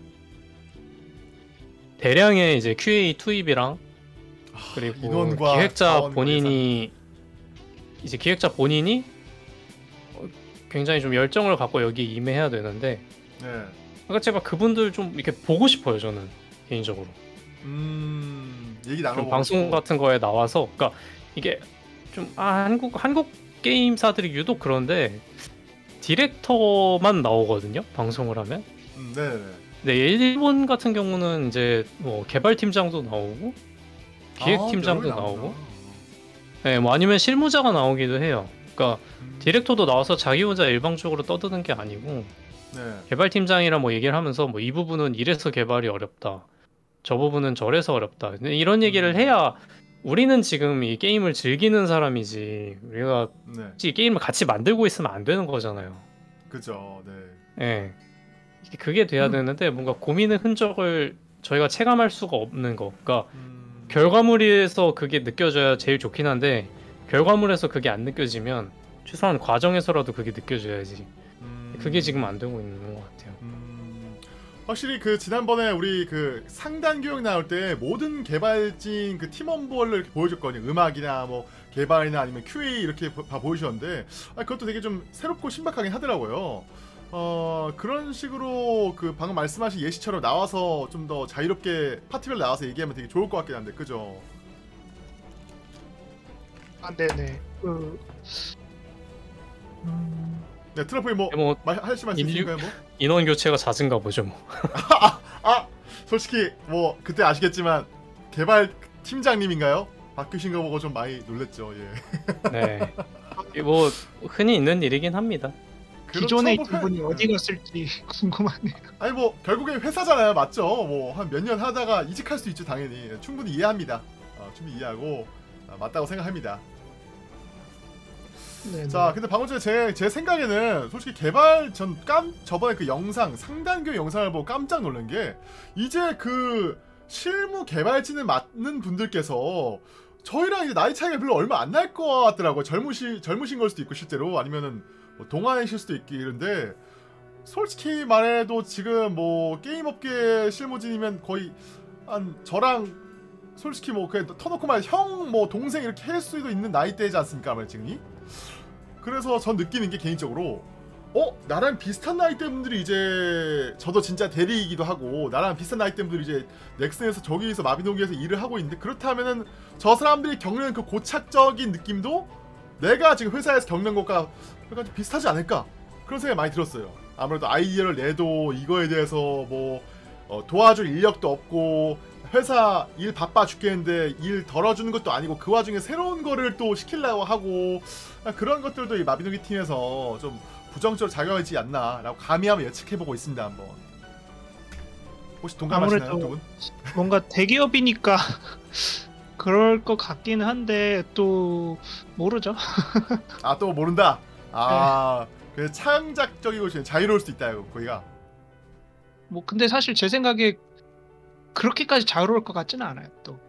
대량의 이제 QA 투입이랑 그리고 인원과 기획자 자원과 본인이 이제 기획자 본인이 굉장히 좀 열정을 갖고 여기 임해야 되는데 네. 그러니까 제가 그분들 좀 이렇게 보고 싶어요. 저는 개인적으로 얘기 좀 나눠보고 방송 싶고. 같은 거에 나와서 그러니까 이게 좀 한국 게임사들이 유독 그런데 디렉터만 나오거든요. 방송을 하면. 네네. 네, 일본 같은 경우는 이제 뭐 개발팀장도 나오고 기획팀장도 나오고 네, 뭐 아니면 실무자가 나오기도 해요. 그러니까 디렉터도 나와서 자기 혼자 일방적으로 떠드는 게 아니고 네. 개발팀장이랑 뭐 얘기를 하면서 뭐 이 부분은 이래서 개발이 어렵다. 저 부분은 저래서 어렵다. 근데 이런 얘기를 해야 우리는 지금 이 게임을 즐기는 사람이지 우리가 네. 이 게임을 같이 만들고 있으면 안 되는 거잖아요. 그죠. 네. 예. 그게 돼야 되는데 뭔가 고민의 흔적을 저희가 체감할 수가 없는 거. 그러니까 결과물에서 그게 느껴져야 제일 좋긴 한데 결과물에서 그게 안 느껴지면 최소한 과정에서라도 그게 느껴져야지. 그게 지금 안 되고 있는 것 같아요. 확실히 그 지난번에 우리 그 상단 교육 나올 때 모든 개발진 그 팀원별로 이렇게 보여줬거든요. 음악이나 뭐 개발이나 아니면 QA 이렇게 다 보여주셨는데 그것도 되게 좀 새롭고 신박하긴 하더라고요. 그런 식으로 그 방금 말씀하신 예시처럼 나와서 좀 더 자유롭게 파티별 나와서 얘기하면 되게 좋을 것 같긴 한데 그죠? 아 네네. 네 트러플이 뭐 하실 말씀 있으신가요 뭐? 인원 교체가 잦은가 보죠 뭐. 솔직히 뭐 그때 아시겠지만 개발 팀장님인가요? 바뀌신 거 보고 좀 많이 놀랬죠. 예. 네. 뭐 흔히 있는 일이긴 합니다. 기존에 있던 분이 어디 갔을지 궁금하네요. 아니 뭐 결국에 회사잖아요, 맞죠? 뭐 한 몇 년 하다가 이직할 수 있죠, 당연히. 충분히 이해합니다. 충분히 이해하고 맞다고 생각합니다. 네네. 자, 근데 방금 전에 제 생각에는 솔직히 저번에 그 영상 상단교 영상을 보고 깜짝 놀란 게 이제 그 실무 개발진을 맡는 분들께서 저희랑 이제 나이 차이가 별로 얼마 안 날 것 같더라고요. 젊으신 걸 수도 있고 실제로 아니면은 뭐 동안이실 수도 있고 이런데 솔직히 말해도 지금 뭐 게임업계 실무진이면 거의 한 저랑 솔직히 뭐 그냥 터놓고 말 형 뭐 동생 이렇게 할 수도 있는 나이대지 않습니까 아무래도 지금이. 그래서 전 느끼는 게 개인적으로 나랑 비슷한 나이대 분들이 이제 저도 진짜 대리이기도 하고 나랑 비슷한 나이대 분들이 이제 넥슨에서 저기에서 마비노기에서 일을 하고 있는데 그렇다면은 저 사람들이 겪는 그 고착적인 느낌도 내가 지금 회사에서 겪는 것과 약간 좀 비슷하지 않을까 그런 생각이 많이 들었어요. 아무래도 아이디어를 내도 이거에 대해서 뭐 도와줄 인력도 없고 회사 일 바빠 죽겠는데 일 덜어주는 것도 아니고 그 와중에 새로운 거를 또 시키려고 하고 그런 것들도 이 마비노기 팀에서 좀 부정적으로 작용하지 않나 라고 감히 한번 예측해보고 있습니다. 한번 혹시 동감하시나요? 아무래도 두 분? 뭔가 대기업이니까 그럴 것 같기는 한데 또 모르죠. 또 모른다? 그 창작적이고 자유로울 수도 있다 거기가. 뭐 근데 사실 제 생각에 그렇게까지 자유로울 것 같지는 않아요 또.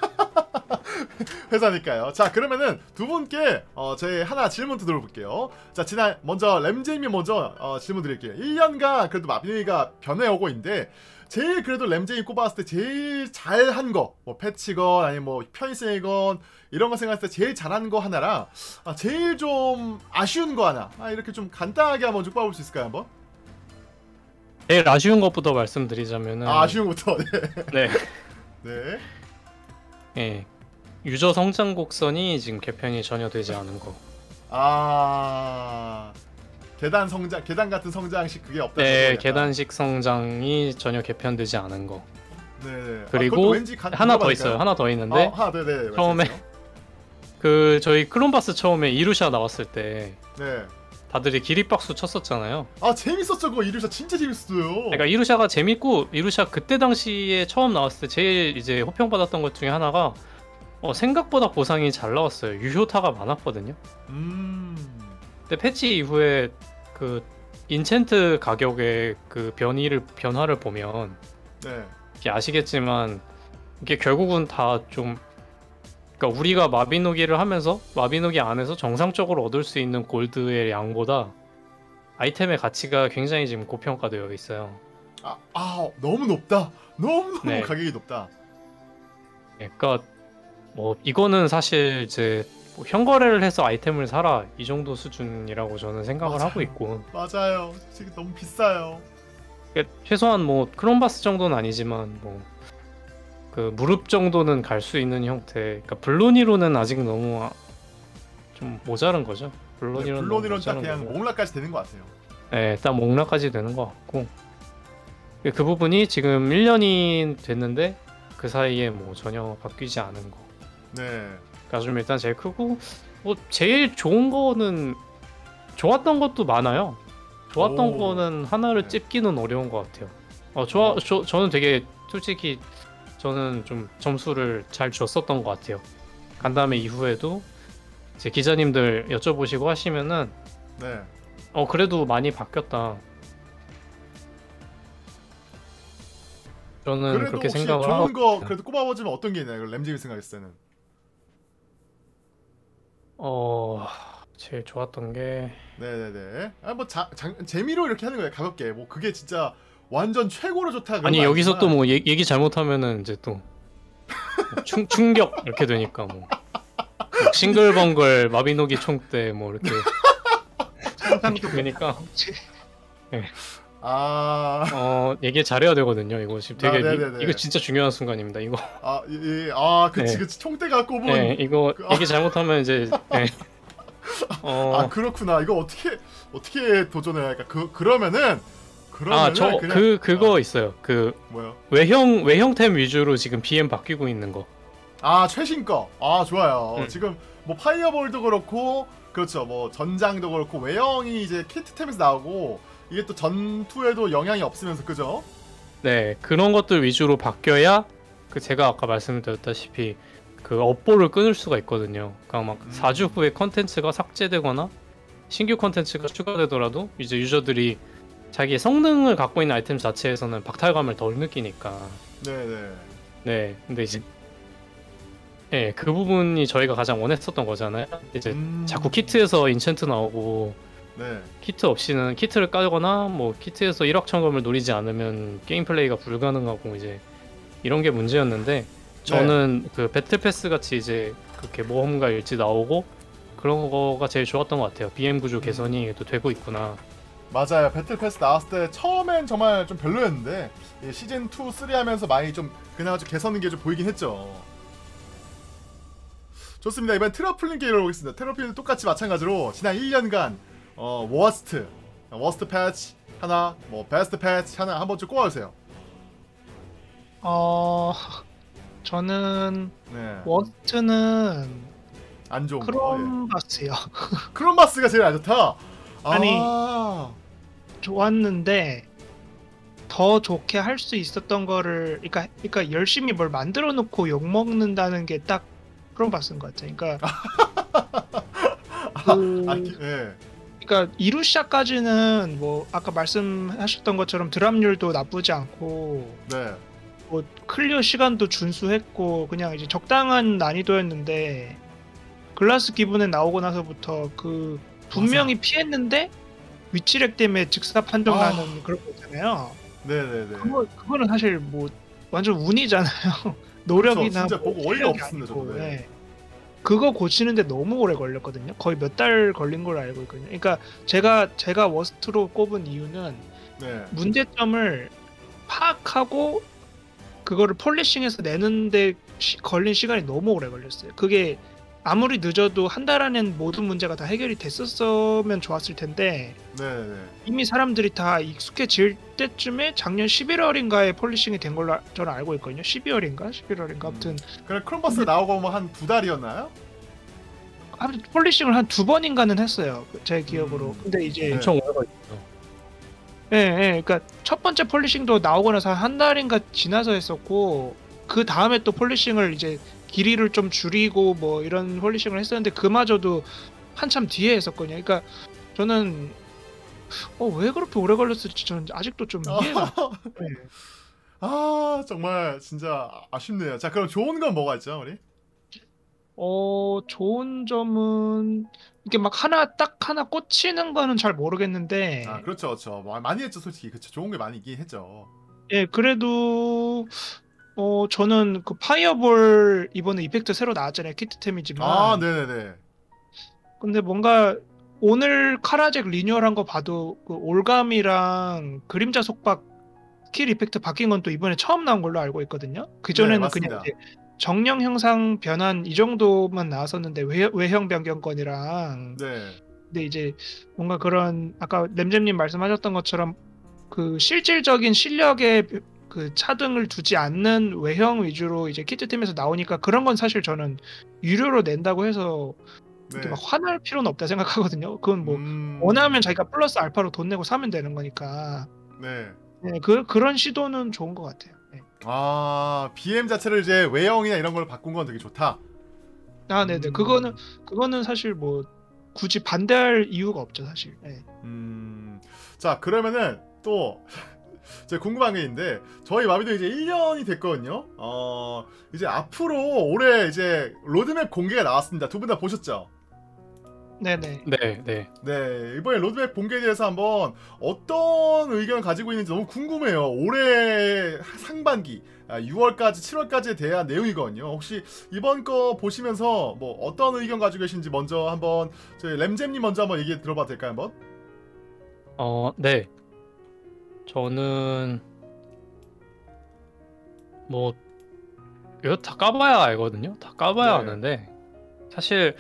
회사니까요. 자 그러면은 두 분께 저희 하나 질문 드려볼게요. 자 먼저 램제이미 먼저 질문 드릴게요. 1년간 그래도 마비노기가 변해오고 있는데 제일 그래도 램제이 꼽았을 때 제일 잘한 거 뭐 패치건 아니면 뭐 편의성이건 이런 거 생각했을 때 제일 잘한 거 하나랑 제일 좀 아쉬운 거 하나 이렇게 좀 간단하게 한번 쭉 뽑아볼 수 있을까요 한번? 제일 아쉬운 것부터 말씀드리자면은 아쉬운 것부터 네. 네. 예. 유저 성장 곡선이 지금 개편이 전혀 되지 않은 거. 계단 같은 성장식 그게 없다. 네, 계단식 성장이 전혀 개편되지 않은 거. 네. 그리고 하나 더 있어요. 하나 더 있는데 네네. 처음에 그 저희 클론바스 처음에 이루샤 나왔을 때 네. 다들이 기립박수 쳤었잖아요. 재밌었죠. 그거 이루샤 진짜 재밌었어요. 그러니까 이루샤가 재밌고 이루샤 그때 당시에 처음 나왔을 때 제일 이제 호평받았던 것 중에 하나가 생각보다 보상이 잘 나왔어요. 유효타가 많았거든요. 근데 패치 이후에 그 인챈트 가격의 그 변화를 보면 네. 이게 아시겠지만 이게 결국은 다 좀 그러니까 우리가 마비노기를 하면서 마비노기 안에서 정상적으로 얻을 수 있는 골드의 양보다 아이템의 가치가 굉장히 지금 고평가되어 있어요. 너무 높다. 너무 네. 가격이 높다. 그러니까 뭐 이거는 사실 이제 뭐 현거래를 해서 아이템을 사라 이 정도 수준이라고 저는 생각을 하고 있고. 맞아요. 솔직히 너무 비싸요. 그러니까 최소한 뭐 클론바스 정도는 아니지만 뭐 그 무릎 정도는 갈 수 있는 형태. 그러니까 블론이로는 아직 너무 좀 모자른 거죠. 블론이론 딱 그냥 몽라까지 되는 것 같아요. 네, 딱 몽라까지 되는 것 같고 그 부분이 지금 1년이 됐는데 그 사이에 뭐 전혀 바뀌지 않은 거. 네. 그러니까 좀 일단 제일 크고 뭐 제일 좋은 거는 좋았던 것도 많아요. 좋았던 거는 하나를 찝기는 어려운 것 같아요. 저는 되게 솔직히 저는 좀 점수를 잘 줬었던 것 같아요. 간담회 이후에도 이제 기자님들 여쭤보시고 하시면은 네. 그래도 많이 바뀌었다. 저는 그래도 그렇게 혹시 생각을 좋은 하고 거 그래도 꼽아보자면 어떤 게 있나요? 램직이 생각했을 때는. 제일 좋았던 게 네네네. 뭐 재미로 이렇게 하는 거예요. 가볍게. 뭐 그게 진짜 완전 최고로 좋다. 그런 아니 건 여기서 아니지만. 또 뭐 얘기 잘못하면은 이제 또 충격 이렇게 되니까 뭐 싱글벙글 마비노기 총대 뭐 이렇게 상상도 되니까 아, 얘기 잘해야 되거든요. 이거 지금 되게 네네네. 이거 진짜 중요한 순간입니다. 이거 그치, 네. 그치. 총대 갖고 본. 네, 이거 얘기 잘못하면 이제 네. 그렇구나. 이거 어떻게 도전해야 할까? 그러면은 그거 있어요. 그 뭐요? 외형템 위주로 지금 BM 바뀌고 있는 거. 최신 거. 좋아요. 지금 뭐 파이어볼도 그렇고, 그렇죠. 뭐 전장도 그렇고 외형이 이제 키트템에서 나오고 이게 또 전투에도 영향이 없으면서, 그죠? 네, 그런 것들 위주로 바뀌어야 제가 아까 말씀드렸다시피 그 업보를 끊을 수가 있거든요. 그러니까 막 4주 후에 컨텐츠가 삭제되거나 신규 컨텐츠가 추가되더라도 이제 유저들이 자기의 성능을 갖고 있는 아이템 자체에서는 박탈감을 덜 느끼니까. 네네. 네, 근데 이제 그 부분이 저희가 가장 원했었던 거잖아요. 이제 자꾸 키트에서 인챈트 나오고 네. 키트 없이는 키트를 까거나 뭐 키트에서 1억 천금을 노리지 않으면 게임 플레이가 불가능하고 이제 이런 게 문제였는데 저는 그 배틀 패스 같이 이제 그렇게 모험가 일지 나오고 그런 거가 제일 좋았던 것 같아요. BM 구조 개선이 또 되고 있구나. 맞아요. 배틀 패스 나왔을 때 처음엔 정말 좀 별로였는데 시즌 2, 3 하면서 많이 좀 그나마 좀 개선된 게 좀 보이긴 했죠. 좋습니다. 이번 트러플링 게임을 보겠습니다. 트러플링은 똑같이 마찬가지로 지난 1년간 워스트 패치 하나, 뭐 베스트 패치 하나 한번 좀 꼽아주세요. 저는 네. 워스트는 안 좋은 거. 크롬바스요. 크롬바스가 제일 안 좋다. 아니, 좋았는데 더 좋게 할 수 있었던 거를 그러니까 열심히 뭘 만들어 놓고 욕 먹는다는 게 딱 크롬바스인 것 같아요. 그러니까 이루시아까지는 뭐 아까 말씀하셨던 것처럼 드랍률도 나쁘지 않고 네. 뭐 클리어 시간도 준수했고 그냥 이제 적당한 난이도였는데 글라스 기분에 나오고 나서부터 그 분명히 피했는데 위치렉 때문에 즉사 판정 나는 그런 거 있잖아요. 네네네. 그거는 사실 뭐 완전 운이잖아요. 노력이나 진짜 뭐 보고 어이가 없습니다. 저도. 네. 그거 고치는데 너무 오래 걸렸거든요. 거의 몇 달 걸린 걸로 알고 있거든요. 그러니까 제가 워스트로 꼽은 이유는 문제점을 파악하고 그거를 폴리싱해서 내는데 걸린 시간이 너무 오래 걸렸어요. 그게 아무리 늦어도 한 달 안엔 모든 문제가 다 해결이 됐었으면 좋았을 텐데 이미 사람들이 다 익숙해질 때쯤에 작년 11월인가에 폴리싱이 된 걸로 저는 알고 있거든요. 12월인가? 11월인가? 아무튼 그럼 크롬버스 나오고 뭐 한 2달이었나요? 아무튼 폴리싱을 한 2번인가는 했어요. 제 기억으로. 근데 이제 엄청 오래 걸렸죠. 그러니까 첫 번째 폴리싱도 나오고 나서 한 달인가 지나서 했었고 그 다음에 또 폴리싱을 이제 길이를 좀 줄이고 뭐 이런 폴리싱을 했었는데 그마저도 한참 뒤에 했었거든요. 그러니까 저는 왜 그렇게 오래 걸렸을지 저는 아직도 좀 이해가 정말 진짜 아쉽네요. 자, 그럼 좋은 건 뭐가 있죠, 우리? 좋은 점은 이게 막 딱 하나 꽂히는 거는 잘 모르겠는데 그렇죠. 많이 했죠, 솔직히. 그쵸, 좋은 게 많이 있긴 했죠. 그래도 저는 그 파이어볼 이번에 이펙트 새로 나왔잖아요. 키트템이지만. 네네네. 근데 뭔가 오늘 카라잭 리뉴얼한 거 봐도 그 올감이랑 그림자 속박 스킬 이펙트 바뀐 건 또 이번에 처음 나온 걸로 알고 있거든요. 그전에는 그냥 이제 정령 형상 변환 이 정도만 나왔었는데 외형 변경권이랑. 근데 이제 뭔가 그런 아까 램잼님 말씀하셨던 것처럼 그 실질적인 실력의 그 차등을 두지 않는 외형 위주로 이제 키트팀에서 나오니까 그런 건 사실 저는 유료로 낸다고 해서 이렇게 막 화날 필요는 없다 생각하거든요. 그건 뭐 원하면 자기가 플러스 알파로 돈 내고 사면 되는 거니까. 그런 시도는 좋은 것 같아요. 아, BM 자체를 이제 외형이나 이런 걸 바꾼 건 되게 좋다. 아, 네네. 그거는 사실 뭐 굳이 반대할 이유가 없죠, 사실. 네. 자, 그러면은 또 제가 궁금한 게 있는데 저희 마비도 이제 1년이 됐거든요. 이제 앞으로 올해 이제 로드맵 공개가 나왔습니다. 두 분 다 보셨죠? 네네. 네, 네. 네, 이번에 로드맵 공개에 대해서 한번 어떤 의견을 가지고 있는지 너무 궁금해요. 올해 상반기 6월까지 7월까지에 대한 내용이거든요. 혹시 이번 거 보시면서 뭐 어떤 의견 가지고 계신지 먼저 한번 저희 램잼님 먼저 한번 얘기 들어봐도 될까요, 한번? 네. 저는 뭐 이거 다 까봐야 알거든요. 다 까봐야 네. 아는데 사실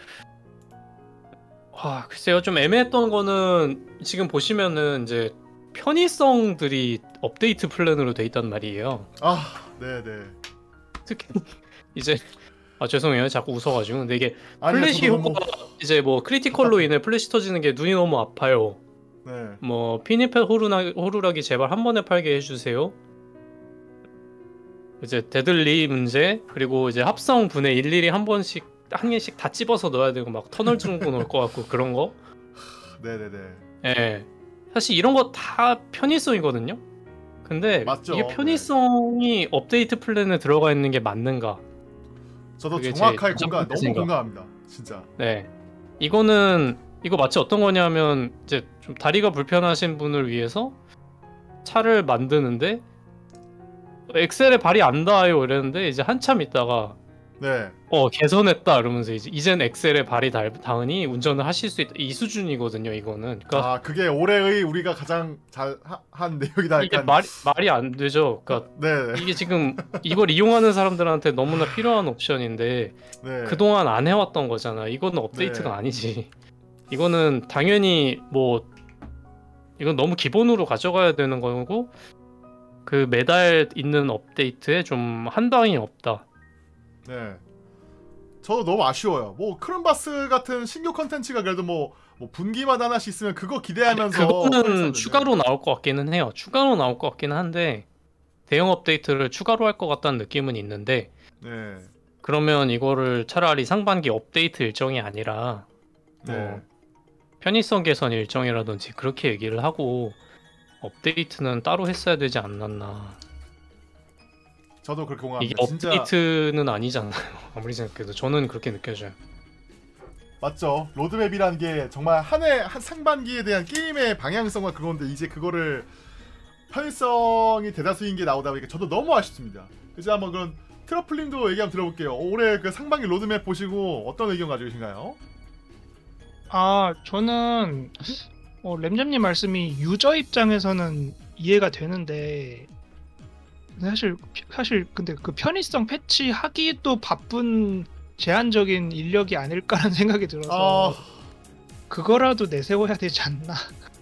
글쎄요, 좀 애매했던 거는 지금 보시면은 이제 편의성들이 업데이트 플랜으로 돼 있단 말이에요. 아, 네네. 특히 이제 죄송해요, 자꾸 웃어가지고. 근데 이게 아니요, 플래시 저도 너무- 효과가 이제 뭐 크리티컬로 인해 플래시 터지는 게 눈이 너무 아파요. 네. 뭐 피니펠 호루라기 제발 한 번에 팔게 해주세요. 이제 데들리 문제, 그리고 이제 합성 분해 일일이 한 개씩 다 찝어서 넣어야 되고 막 터널 정도 넣을 것 같고 그런 거. 네네네. 예. 사실 이런 거 다 편의성이거든요. 근데 맞죠. 이게 편의성이 업데이트 플랜에 들어가 있는 게 맞는가? 저도 그게 정확하게 제 너무 생각. 공감합니다. 진짜. 네. 이거 마치 어떤 거냐면 이제 좀 다리가 불편하신 분을 위해서 차를 만드는데 엑셀에 발이 안 닿아요 이랬는데 이제 한참 있다가 네. 개선했다 이러면서 이젠 엑셀에 발이 닿으니 운전을 하실 수 있다, 이 수준이거든요. 이거는. 그러니까 그게 올해의 우리가 가장 잘 한 내용이다. 이게 약간. 말이 안 되죠. 그러니까 네. 이게 지금 이걸 이용하는 사람들한테 너무나 필요한 옵션인데 네. 그동안 안 해왔던 거잖아. 이거는 업데이트가 네. 아니지. 이거는 당연히 뭐 이건 너무 기본으로 가져가야 되는 거고, 그 매달 있는 업데이트에 좀 한 방이 없다. 네. 저도 너무 아쉬워요. 뭐 크롬바스 같은 신규 컨텐츠가 그래도 뭐 분기마다 하나씩 있으면 그거 기대하면서 그거는 했었는데. 추가로 나올 것 같기는 해요. 추가로 나올 것 같기는 한데 대형 업데이트를 추가로 할 것 같다는 느낌은 있는데, 네. 그러면 이거를 차라리 상반기 업데이트 일정이 아니라 네. 편의성 개선 일정이라든지 그렇게 얘기를 하고 업데이트는 따로 했어야 되지 않았나. 저도 그렇게 이게 공감합니다. 진짜 업데이트는 아니잖아요. 아무리 생각해도 저는 그렇게 느껴져요. 맞죠. 로드맵이라는 게 정말 한 상반기에 대한 게임의 방향성과 그건데 이제 그거를 편의성이 대다수인 게 나오다 보니까 저도 너무 아쉽습니다. 이제 한번 그런 트러플님도 얘기 한번 들어볼게요. 올해 그 상반기 로드맵 보시고 어떤 의견 가지고 계신가요? 저는 램잼님 말씀이 유저 입장에서는 이해가 되는데 사실 근데 그 편의성 패치 하기도 바쁜 제한적인 인력이 아닐까라는 생각이 들어서 그거라도 내세워야 되지 않나.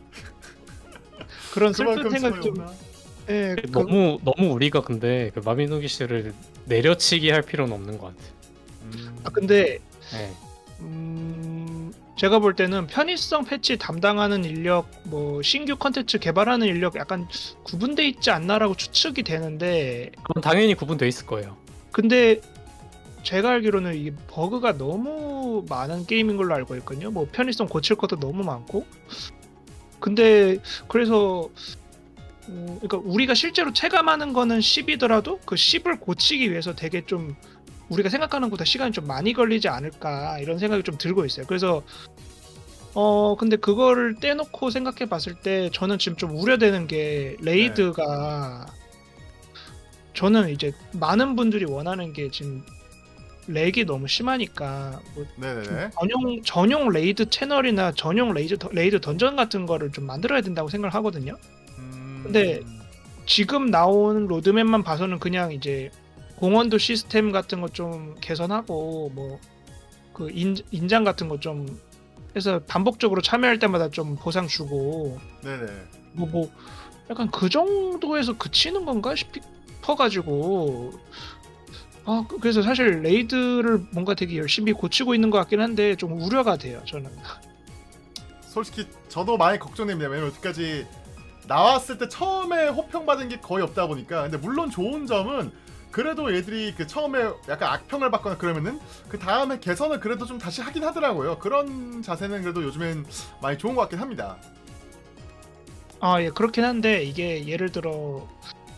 그런 슬픈 생각이 좀. 예, 너무 우리가 근데 그 마비노기 씨를 내려치기 할 필요는 없는 것 같아. 근데 네. 제가 볼 때는 편의성 패치 담당하는 인력, 뭐 신규 컨텐츠 개발하는 인력 약간 구분돼 있지 않나라고 추측이 되는데. 그건 당연히 구분돼 있을 거예요. 근데 제가 알기로는 이게 버그가 너무 많은 게임인 걸로 알고 있거든요. 뭐 편의성 고칠 것도 너무 많고. 근데 그래서 그러니까 우리가 실제로 체감하는 거는 10이더라도 그 10을 고치기 위해서 되게 좀 우리가 생각하는 것보다 시간이 좀 많이 걸리지 않을까 이런 생각이 좀 들고 있어요. 그래서 근데 그거를 떼놓고 생각해 봤을 때 저는 지금 좀 우려되는 게 레이드가 저는 이제 많은 분들이 원하는 게 지금 렉이 너무 심하니까 뭐 전용 레이드 채널이나 전용 레이드 던전 같은 거를 좀 만들어야 된다고 생각을 하거든요. 근데 지금 나온 로드맵만 봐서는 그냥 이제 공원도 시스템 같은 거 좀 개선하고 뭐 그 인장 같은 거 좀 해서 반복적으로 참여할 때마다 좀 보상 주고 뭐 약간 그 정도에서 그치는 건가 싶어가지고 그래서 사실 레이드를 뭔가 되게 열심히 고치고 있는 것 같긴 한데 좀 우려가 돼요. 저는 솔직히 저도 많이 걱정됩니다. 왜냐면 여태까지 나왔을 때 처음에 호평받은 게 거의 없다 보니까 근데 물론 좋은 점은 그래도 얘들이 그 처음에 약간 악평을 받거나 그러면은 그 다음에 개선을 그래도 좀 다시 하긴 하더라고요. 그런 자세는 그래도 요즘엔 많이 좋은 것 같긴 합니다. 아, 예, 그렇긴 한데 이게 예를 들어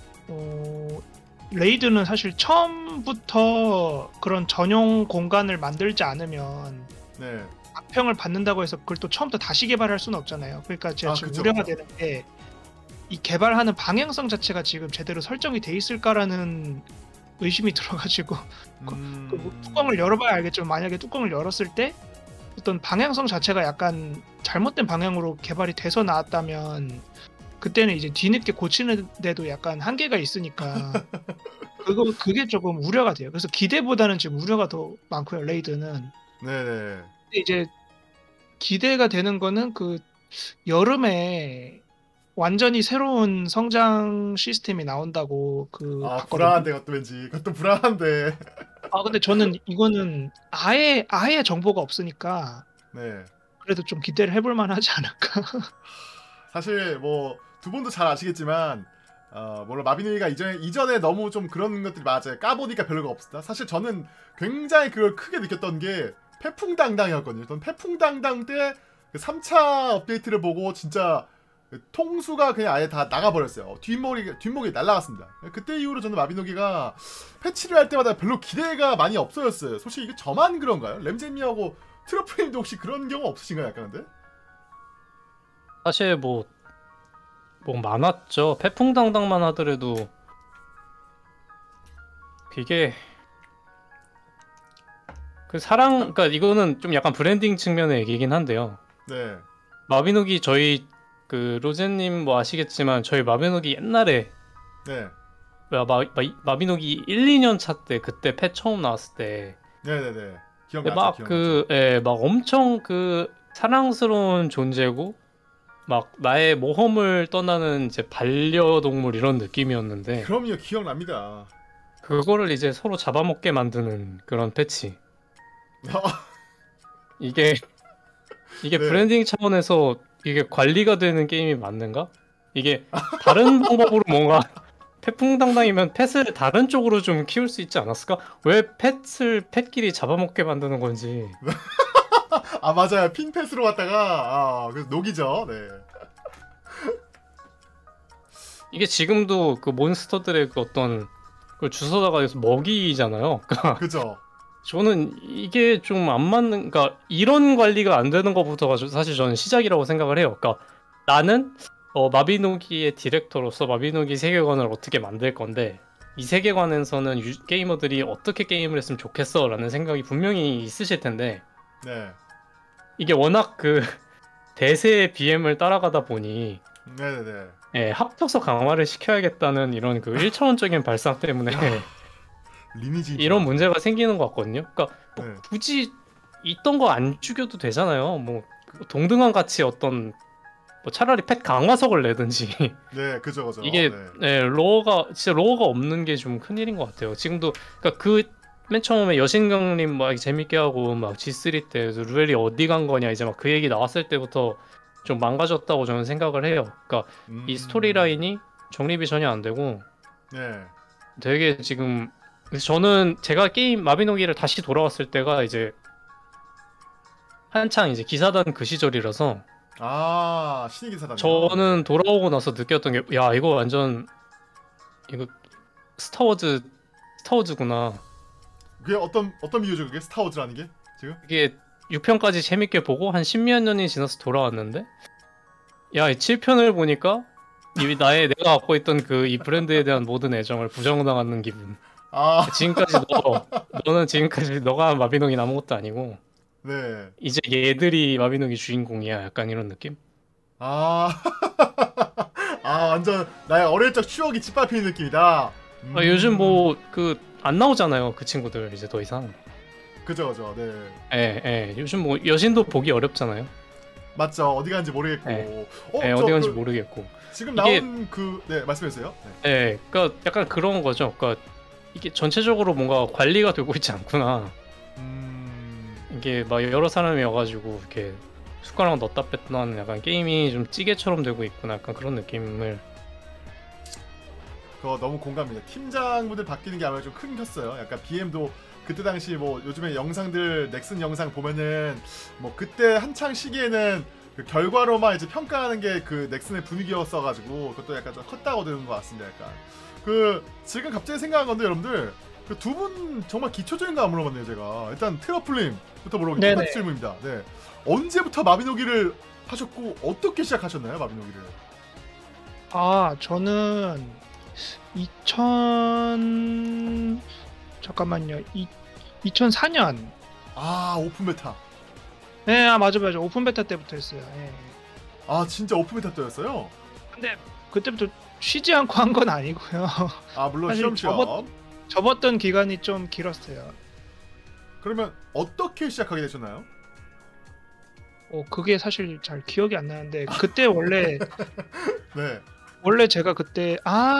레이드는 사실 처음부터 그런 전용 공간을 만들지 않으면 네. 악평을 받는다고 해서 그걸 또 처음부터 다시 개발할 수는 없잖아요. 그러니까 제가 지금 그쵸, 우려가 그쵸. 되는 게 이 개발하는 방향성 자체가 지금 제대로 설정이 돼 있을까라는 의심이 들어가지고 뭐 뚜껑을 열어봐야 알겠지만 만약에 뚜껑을 열었을 때 어떤 방향성 자체가 약간 잘못된 방향으로 개발이 돼서 나왔다면 그때는 이제 뒤늦게 고치는데도 약간 한계가 있으니까 그게 조금 우려가 돼요. 그래서 기대보다는 지금 우려가 더 많고요. 레이드는. 네네. 근데 이제 기대가 되는 거는 그 여름에 완전히 새로운 성장 시스템이 나온다고 아 봤거든요. 불안한데 그것도 왠지 그것도 불안한데. 아 근데 저는 이거는 아예 정보가 없으니까 네. 그래도 좀 기대를 해볼 만하지 않을까. 사실 뭐 두 분도 잘 아시겠지만 물론 마비노기가 이전에 너무 좀 그런 것들이 맞아요. 까보니까 별로가 없었다. 사실 저는 굉장히 그걸 크게 느꼈던 게 패풍당당이었거든요. 저는 패풍당당 때 그 3차 업데이트를 보고 진짜 통수가 그냥 아예 다 나가버렸어요. 뒷목이 날라갔습니다. 그때 이후로 저는 마비노기가 패치를 할 때마다 별로 기대가 많이 없어졌어요. 솔직히 이게 저만 그런가요? 램제미하고 트러플님도 혹시 그런 경우 없으신가요? 약간 근데? 사실 뭐 많았죠. 패풍당당만 하더라도 그게 그러니까 이거는 좀 약간 브랜딩 측면의 얘기긴 한데요. 네. 마비노기 저희 그 로제님 뭐 아시겠지만 저희 마비노기 옛날에 네. 마비노기 1, 2년 차 때 그때 패 처음 나왔을 때 네네네. 근데 기억나죠? 막 엄청 그 사랑스러운 존재고 막 나의 모험을 떠나는 이제 반려동물 이런 느낌이었는데 그럼요, 기억납니다. 그거를 이제 서로 잡아먹게 만드는 그런 패치. 이게 네. 브랜딩 차원에서 이게 관리가 되는 게임이 맞는가? 이게 다른 방법으로 뭔가 패풍당당이면 펫을 다른 쪽으로 좀 키울 수 있지 않았을까? 왜 펫끼리 잡아먹게 만드는 건지. 아 맞아요, 핑펫으로 갔다가 그래서 녹이죠. 네. 이게 지금도 그 몬스터들의 그 어떤 그 주워다가 먹이잖아요. 그러니까 그죠. 저는 이게 좀 안 맞는, 그러니까 이런 관리가 안 되는 것부터가 사실 저는 시작이라고 생각을 해요. 그러니까 나는 마비노기의 디렉터로서 마비노기 세계관을 어떻게 만들 건데 이 세계관에서는 게이머들이 어떻게 게임을 했으면 좋겠어라는 생각이 분명히 있으실 텐데 네. 이게 워낙 그 대세의 BM을 따라가다 보니 네네네. 예, 합쳐서 강화를 시켜야겠다는 이런 그 1차원적인 발상 때문에 리니지 이런 문제가 생기는 것 같거든요. 그러니까 뭐 네. 굳이 있던 거 안 죽여도 되잖아요. 뭐 동등한 가치 어떤 뭐 차라리 펫 강화석을 내든지 네, 그죠. 이게 네. 진짜 로어가 없는 게 좀 큰일인 것 같아요. 지금도 그러니까 그 맨 처음에 여신강림 막 재밌게 하고 막 G3 때 루엘이 어디 간 거냐 이제 막 그 얘기 나왔을 때부터 좀 망가졌다고 저는 생각을 해요. 그러니까 이 스토리 라인이 정립이 전혀 안 되고 네. 되게 지금 저는 제가 게임 마비노기를 다시 돌아왔을 때가 이제 한창 이제 기사단 그 시절이라서 신의 기사단. 저는 돌아오고 나서 느꼈던 게 야 이거 완전 이거 스타워즈구나. 그게 어떤 이유죠? 그게 스타워즈라는 게 지금? 이게 6편까지 재밌게 보고 한 10몇 년이 지나서 돌아왔는데 야, 이 7편을 보니까 내가 갖고 있던 그 이 브랜드에 대한 모든 애정을 부정당하는 기분. 지금까지 너는 지금까지 너가 마비노기 아무것도 아니고 네. 이제 얘들이 마비노기 주인공이야. 약간 이런 느낌? 완전 나의 어릴 적 추억이 짓밟히는 느낌이다. 요즘 뭐 그 안 나오잖아요. 그 친구들 이제 더 이상. 그죠. 네. 예. 요즘 뭐 여신도 보기 어렵잖아요. 맞죠. 어디 가는지 모르겠고. 어디 가는지 모르겠고. 지금 나온 네, 말씀해주세요. 네. 그러니까 약간 그런 거죠. 그러니까 이게 전체적으로 뭔가 관리가 되고 있지 않구나. 이게 막 여러 사람이 와가지고 이렇게 숟가락 넣었다 뺐다 하는 약간 게임이 좀 찌개처럼 되고 있구나 약간 그런 느낌을. 그거 너무 공감입니다. 팀장분들 바뀌는 게 아마 좀 큰 컸어요. 약간 BM도 그때 당시 뭐 요즘에 영상들 넥슨 영상 보면은 뭐 그때 한창 시기에는 그 결과로만 이제 평가하는 게 그 넥슨의 분위기였어가지고 그것도 약간 좀 컸다고 되는 것 같습니다. 약간 그 지금 갑자기 생각한 건데 여러분들 그 두 분 정말 기초적인 거 안 물어봤네요 제가. 일단 트러플님부터 물어보겠습니다. 네네. 첫 질문입니다. 네. 언제부터 마비노기를 하셨고 어떻게 시작하셨나요 마비노기를? 아, 저는 2000 잠깐만요. 2004년. 아 오픈 베타. 네, 아, 맞아. 오픈 베타 때부터 했어요. 예. 아 진짜 오픈 베타 때였어요? 근데 그때부터 쉬지 않고 한 건 아니고요. 아 물론 사실 시험. 접었던 기간이 좀 길었어요. 그러면 어떻게 시작하게 되셨나요? 그게 사실 잘 기억이 안 나는데 그때 원래 네. 제가 그때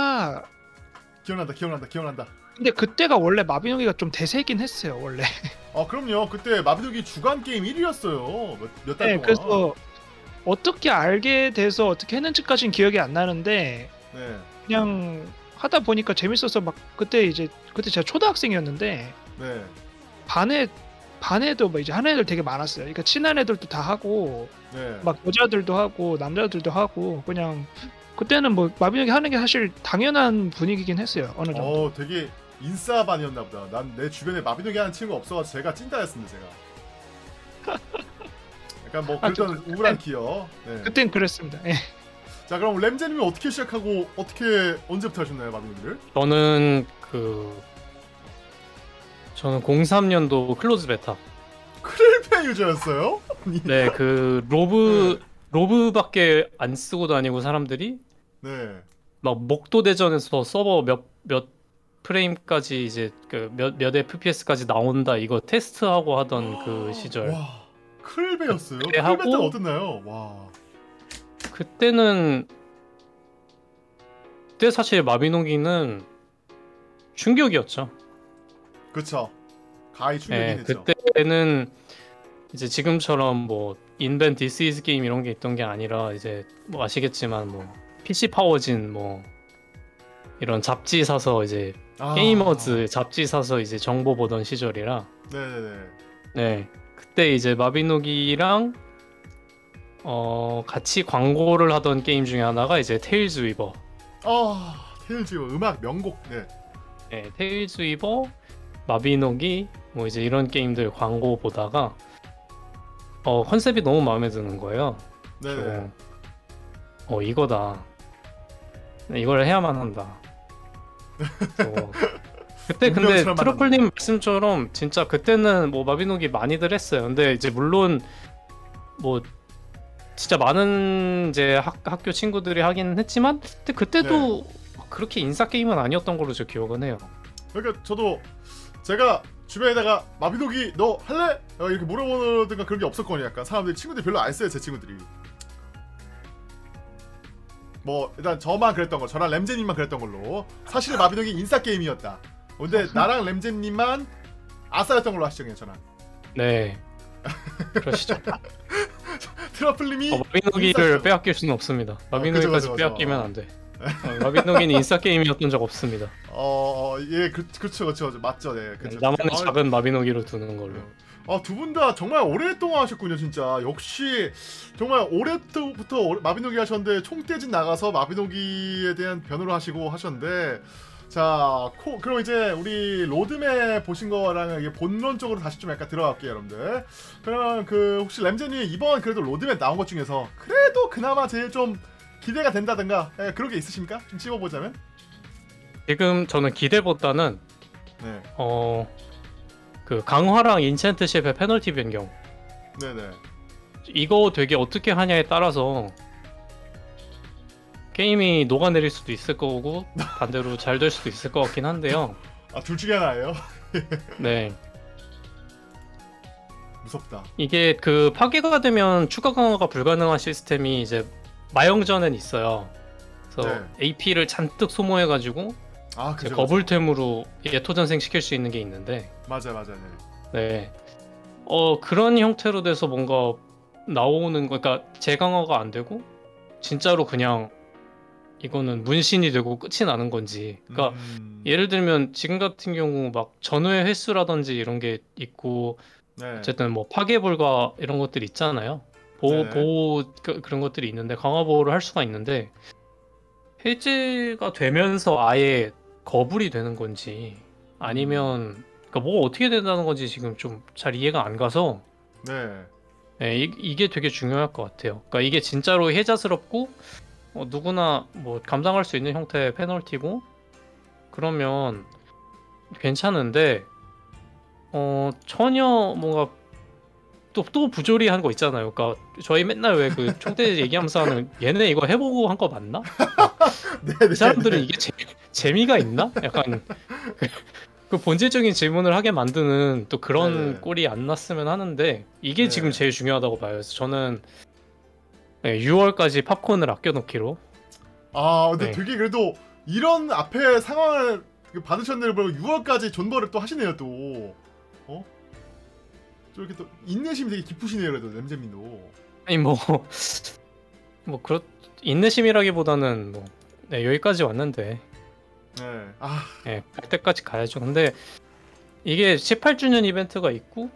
기억난다. 근데 그때가 원래 마비노기가 좀 대세긴 했어요, 원래. 그럼요. 그때 마비노기 주간 게임 1위였어요. 몇 달 네, 동안. 그래서 어떻게 알게 돼서 어떻게 했는지까지는 기억이 안 나는데 네. 그냥 하다 보니까 재밌어서 막 그때 제가 초등학생이었는데 네. 반에도 뭐 이제 하는 애들 되게 많았어요. 그러니까 친한 애들도 다 하고 네. 막 여자들도 하고 남자들도 하고 그냥 그때는 뭐 마비노기 하는 게 사실 당연한 분위기긴 했어요. 어느 정도. 되게 인싸반이었나 보다. 난 내 주변에 마비노기 하는 친구 없어가지고 제가 찐따였습니다, 제가. 약간 뭐 그랬던 우울한 기억. 네. 그땐 그랬습니다. 예. 자, 그럼 램제님이 어떻게 시작하고 언제부터 하셨나요, 마비노기를? 저는 03년도 클로즈 베타. 크릴팬 유저였어요? 네, 그 로브밖에 안 쓰고 다니고 사람들이 네. 막 목도 대전에서 서버 몇 프레임까지 이제 그 몇 FPS까지 나온다 이거 테스트하고 하던 그 시절. 와, 크릴배였어요. 그때 크릴배 때는 하고- 어땠나요? 와. 그때 사실 마비노기는 충격이었죠. 그쵸. 가히 충격이 네, 했죠. 그때는 이제 지금처럼 뭐 인벤 디스 이즈 게임 이런 게 있던 게 아니라 이제 뭐 아시겠지만 뭐 PC 파워진 뭐 이런 잡지 사서 이제 게이머즈 잡지 사서 이제 정보 보던 시절이라 네네네. 네 그때 이제 마비노기랑 같이 광고를 하던 게임 중에 하나가 이제 테일즈 위버. 테일즈 위버 음악 명곡. 네. 네, 테일즈 위버, 마비노기 뭐 이제 이런 게임들 광고 보다가 컨셉이 너무 마음에 드는 거예요. 네네. 이거다. 이걸 해야만 한다. 그때 근데 운명처럼 트러플님 말씀처럼 진짜 그때는 뭐 마비노기 많이들 했어요. 근데 이제 물론 뭐 진짜 많은 이제 학교 친구들이 하긴 했지만 그때도 그렇게 인싸 게임은 아니었던 걸로 저 기억은 해요. 그러니까 저도 제가 주변에다가 마비노기 너 할래? 이렇게 물어보든가 그런 게 없었거든요. 약간 친구들이 별로 안 써요, 제 친구들이. 뭐 일단 저만 그랬던 거, 저랑 램제님만 그랬던 걸로. 사실 마비노기 인싸 게임이었다. 근데 나랑 램제님만 아싸였던 걸로 하시죠, 그냥 저랑. 네. 그러시죠. 트러플님이 마비노기를 인싸죠. 빼앗길 수는 없습니다. 마비노기까지 그죠. 빼앗기면 안 돼. 마비노기는 인싸 게임이었던 적 없습니다. 예, 그렇죠. 맞죠, 네. 그쵸. 나만의 작은 마비노기로 두는 걸로. 두 분 다 정말 오랫동안 하셨군요, 진짜. 역시 정말 오래부터 마비노기 하셨는데 총대진 나가서 마비노기에 대한 변호를 하시고 하셨는데, 자, 그럼 이제 우리 로드맵 보신 거랑 이게 본론적으로 다시 좀 약간 들어갈게요, 여러분들. 그러면 혹시 램제님 이번 그래도 로드맵 나온 것 중에서 그래도 그나마 제일 좀 기대가 된다든가 그런 게 있으십니까? 좀 찝어보자면. 지금 저는 기대보다는 네, 그 강화랑 인챈트십의 페널티 변경 네네. 이거 되게 어떻게 하냐에 따라서 게임이 녹아내릴 수도 있을 거고 반대로 잘 될 수도 있을 것 같긴 한데요. 둘 중에 하나예요. 네, 무섭다. 이게 그 파괴가 되면 추가 강화가 불가능한 시스템이 이제 마영전엔 있어요. 그래서 AP를 잔뜩 소모해가지고 그죠. 거불템으로 예토전생 시킬 수 있는 게 있는데 맞아. 네. 그런 형태로 돼서 뭔가 나오는 거, 그러니까 재강화가 안 되고 진짜로 그냥 이거는 문신이 되고 끝이 나는 건지. 그러니까 예를 들면 지금 같은 경우 막 전후의 횟수라든지 이런 게 있고 네. 어쨌든 뭐 파괴 불가 이런 것들 있잖아요. 보호 네. 보호 그런 것들이 있는데 강화 보호를 할 수가 있는데 해제가 되면서 아예 거불이 되는 건지 아니면 그러니까 뭐 어떻게 된다는 건지 지금 좀 잘 이해가 안 가서 네. 네, 이게 되게 중요할 것 같아요. 그러니까 이게 진짜로 해자스럽고 누구나 뭐 감당할 수 있는 형태의 페널티고 그러면 괜찮은데 전혀 뭔가 또 부조리한 거 있잖아요. 그러니까 저희 맨날 왜 그 총대 얘기하면서 하는 얘네 이거 해보고 한 거 맞나? 네. 이 사람들은 이게 재미가 있나? 약간 그 본질적인 질문을 하게 만드는 또 그런 네. 꼴이 안 났으면 하는데 이게 네. 지금 제일 중요하다고 봐요. 그래서 저는 6월까지 팝콘을 아껴놓기로. 근데 네. 되게 그래도 이런 앞에 상황을 받으셨는데 보고 6월까지 존버를 또 하시네요 또. 좀 이렇게 또 인내심이 되게 깊으시네요 그래도 램잼님도. 아니 뭐 그렇 인내심이라기보다는 뭐 여기까지 왔는데 네. 갈 때까지 가야죠. 근데 이게 18주년 이벤트가 있고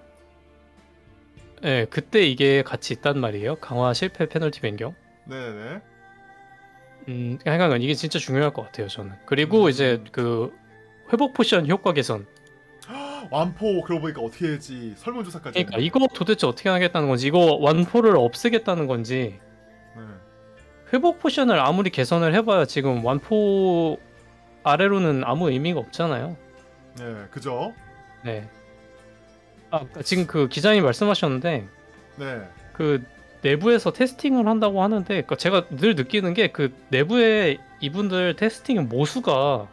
그때 이게 같이 있단 말이에요. 강화 실패 페널티 변경. 네네. 그러니까 이게 진짜 중요할 것 같아요 저는. 그리고 이제 그 회복 포션 효과 개선. 완포 그러고 보니까 어떻게 해야지 설문조사까지. 그러니까 이거 도대체 어떻게 하겠다는 건지, 이거 완포를 없애겠다는 건지. 네. 회복 포션을 아무리 개선을 해봐야 지금 완포 아래로는 아무 의미가 없잖아요. 네, 그죠? 네. 지금 그 기자님 말씀하셨는데 네. 그 내부에서 테스팅을 한다고 하는데, 그러니까 제가 늘 느끼는 게 그 내부에 이분들 테스팅의 모수가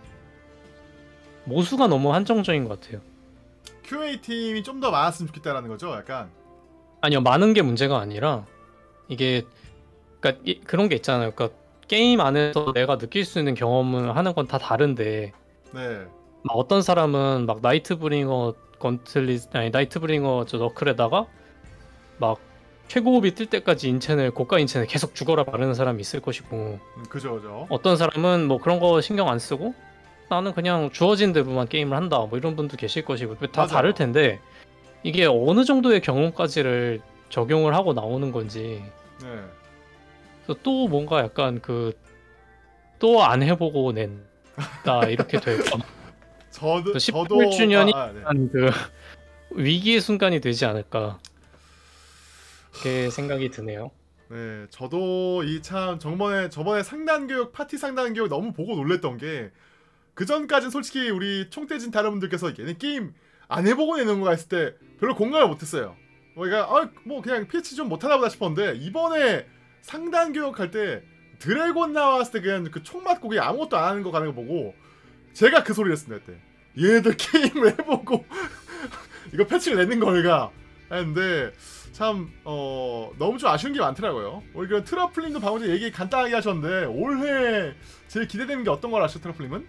너무 한정적인 것 같아요. QA 팀이 좀 더 많았으면 좋겠다라는 거죠, 약간. 아니요, 많은 게 문제가 아니라 이게 그러니까 그런 게 있잖아요. 그러니까 게임 안에서 내가 느낄 수 있는 경험을 하는 건 다 다른데, 네. 막 어떤 사람은 막 나이트브링어 나이트브링어 저 너클에다가 막 최고급이 뜰 때까지 인챈을 고가 인챈을 계속 죽어라 바르는 사람이 있을 것이고, 그죠. 어떤 사람은 뭐 그런 거 신경 안 쓰고 나는 그냥 주어진 대로만 게임을 한다 뭐 이런 분도 계실 것이고, 다 맞아요. 다를 텐데 이게 어느 정도의 경험까지를 적용을 하고 나오는 건지. 네. 그래서 또 뭔가 약간 또 안 해보고 낸다 이렇게 될까. 저도 18주년이 네. 그 위기의 순간이 되지 않을까 그렇게 생각이 드네요. 네, 저도 이 참 저번에 상단 교육 파티 상단 교육 너무 보고 놀랬던 게, 그 전까진 솔직히 우리 총대진 다른 분들께서 얘네 게임 안 해보고 내는 건가 했을 때 별로 공감을 못했어요. 그러니까 뭐 그냥 PH 좀 못하나 보다 싶었는데, 이번에 상단 교육할 때 드래곤 나왔을 때 그냥 그 총 맞고 그냥 아무것도 안 하는 거 가는 거 보고 제가 그 소리를 했습니다 그때. 얘네들 게임을 해보고 이거 패치를 내는 걸까 했는데, 참 너무 좀 아쉬운 게 많더라고요. 우리 그 트러플님도 방금 전에 얘기 간단하게 하셨는데, 올해 제일 기대되는 게 어떤 걸 아시죠, 트러플님은?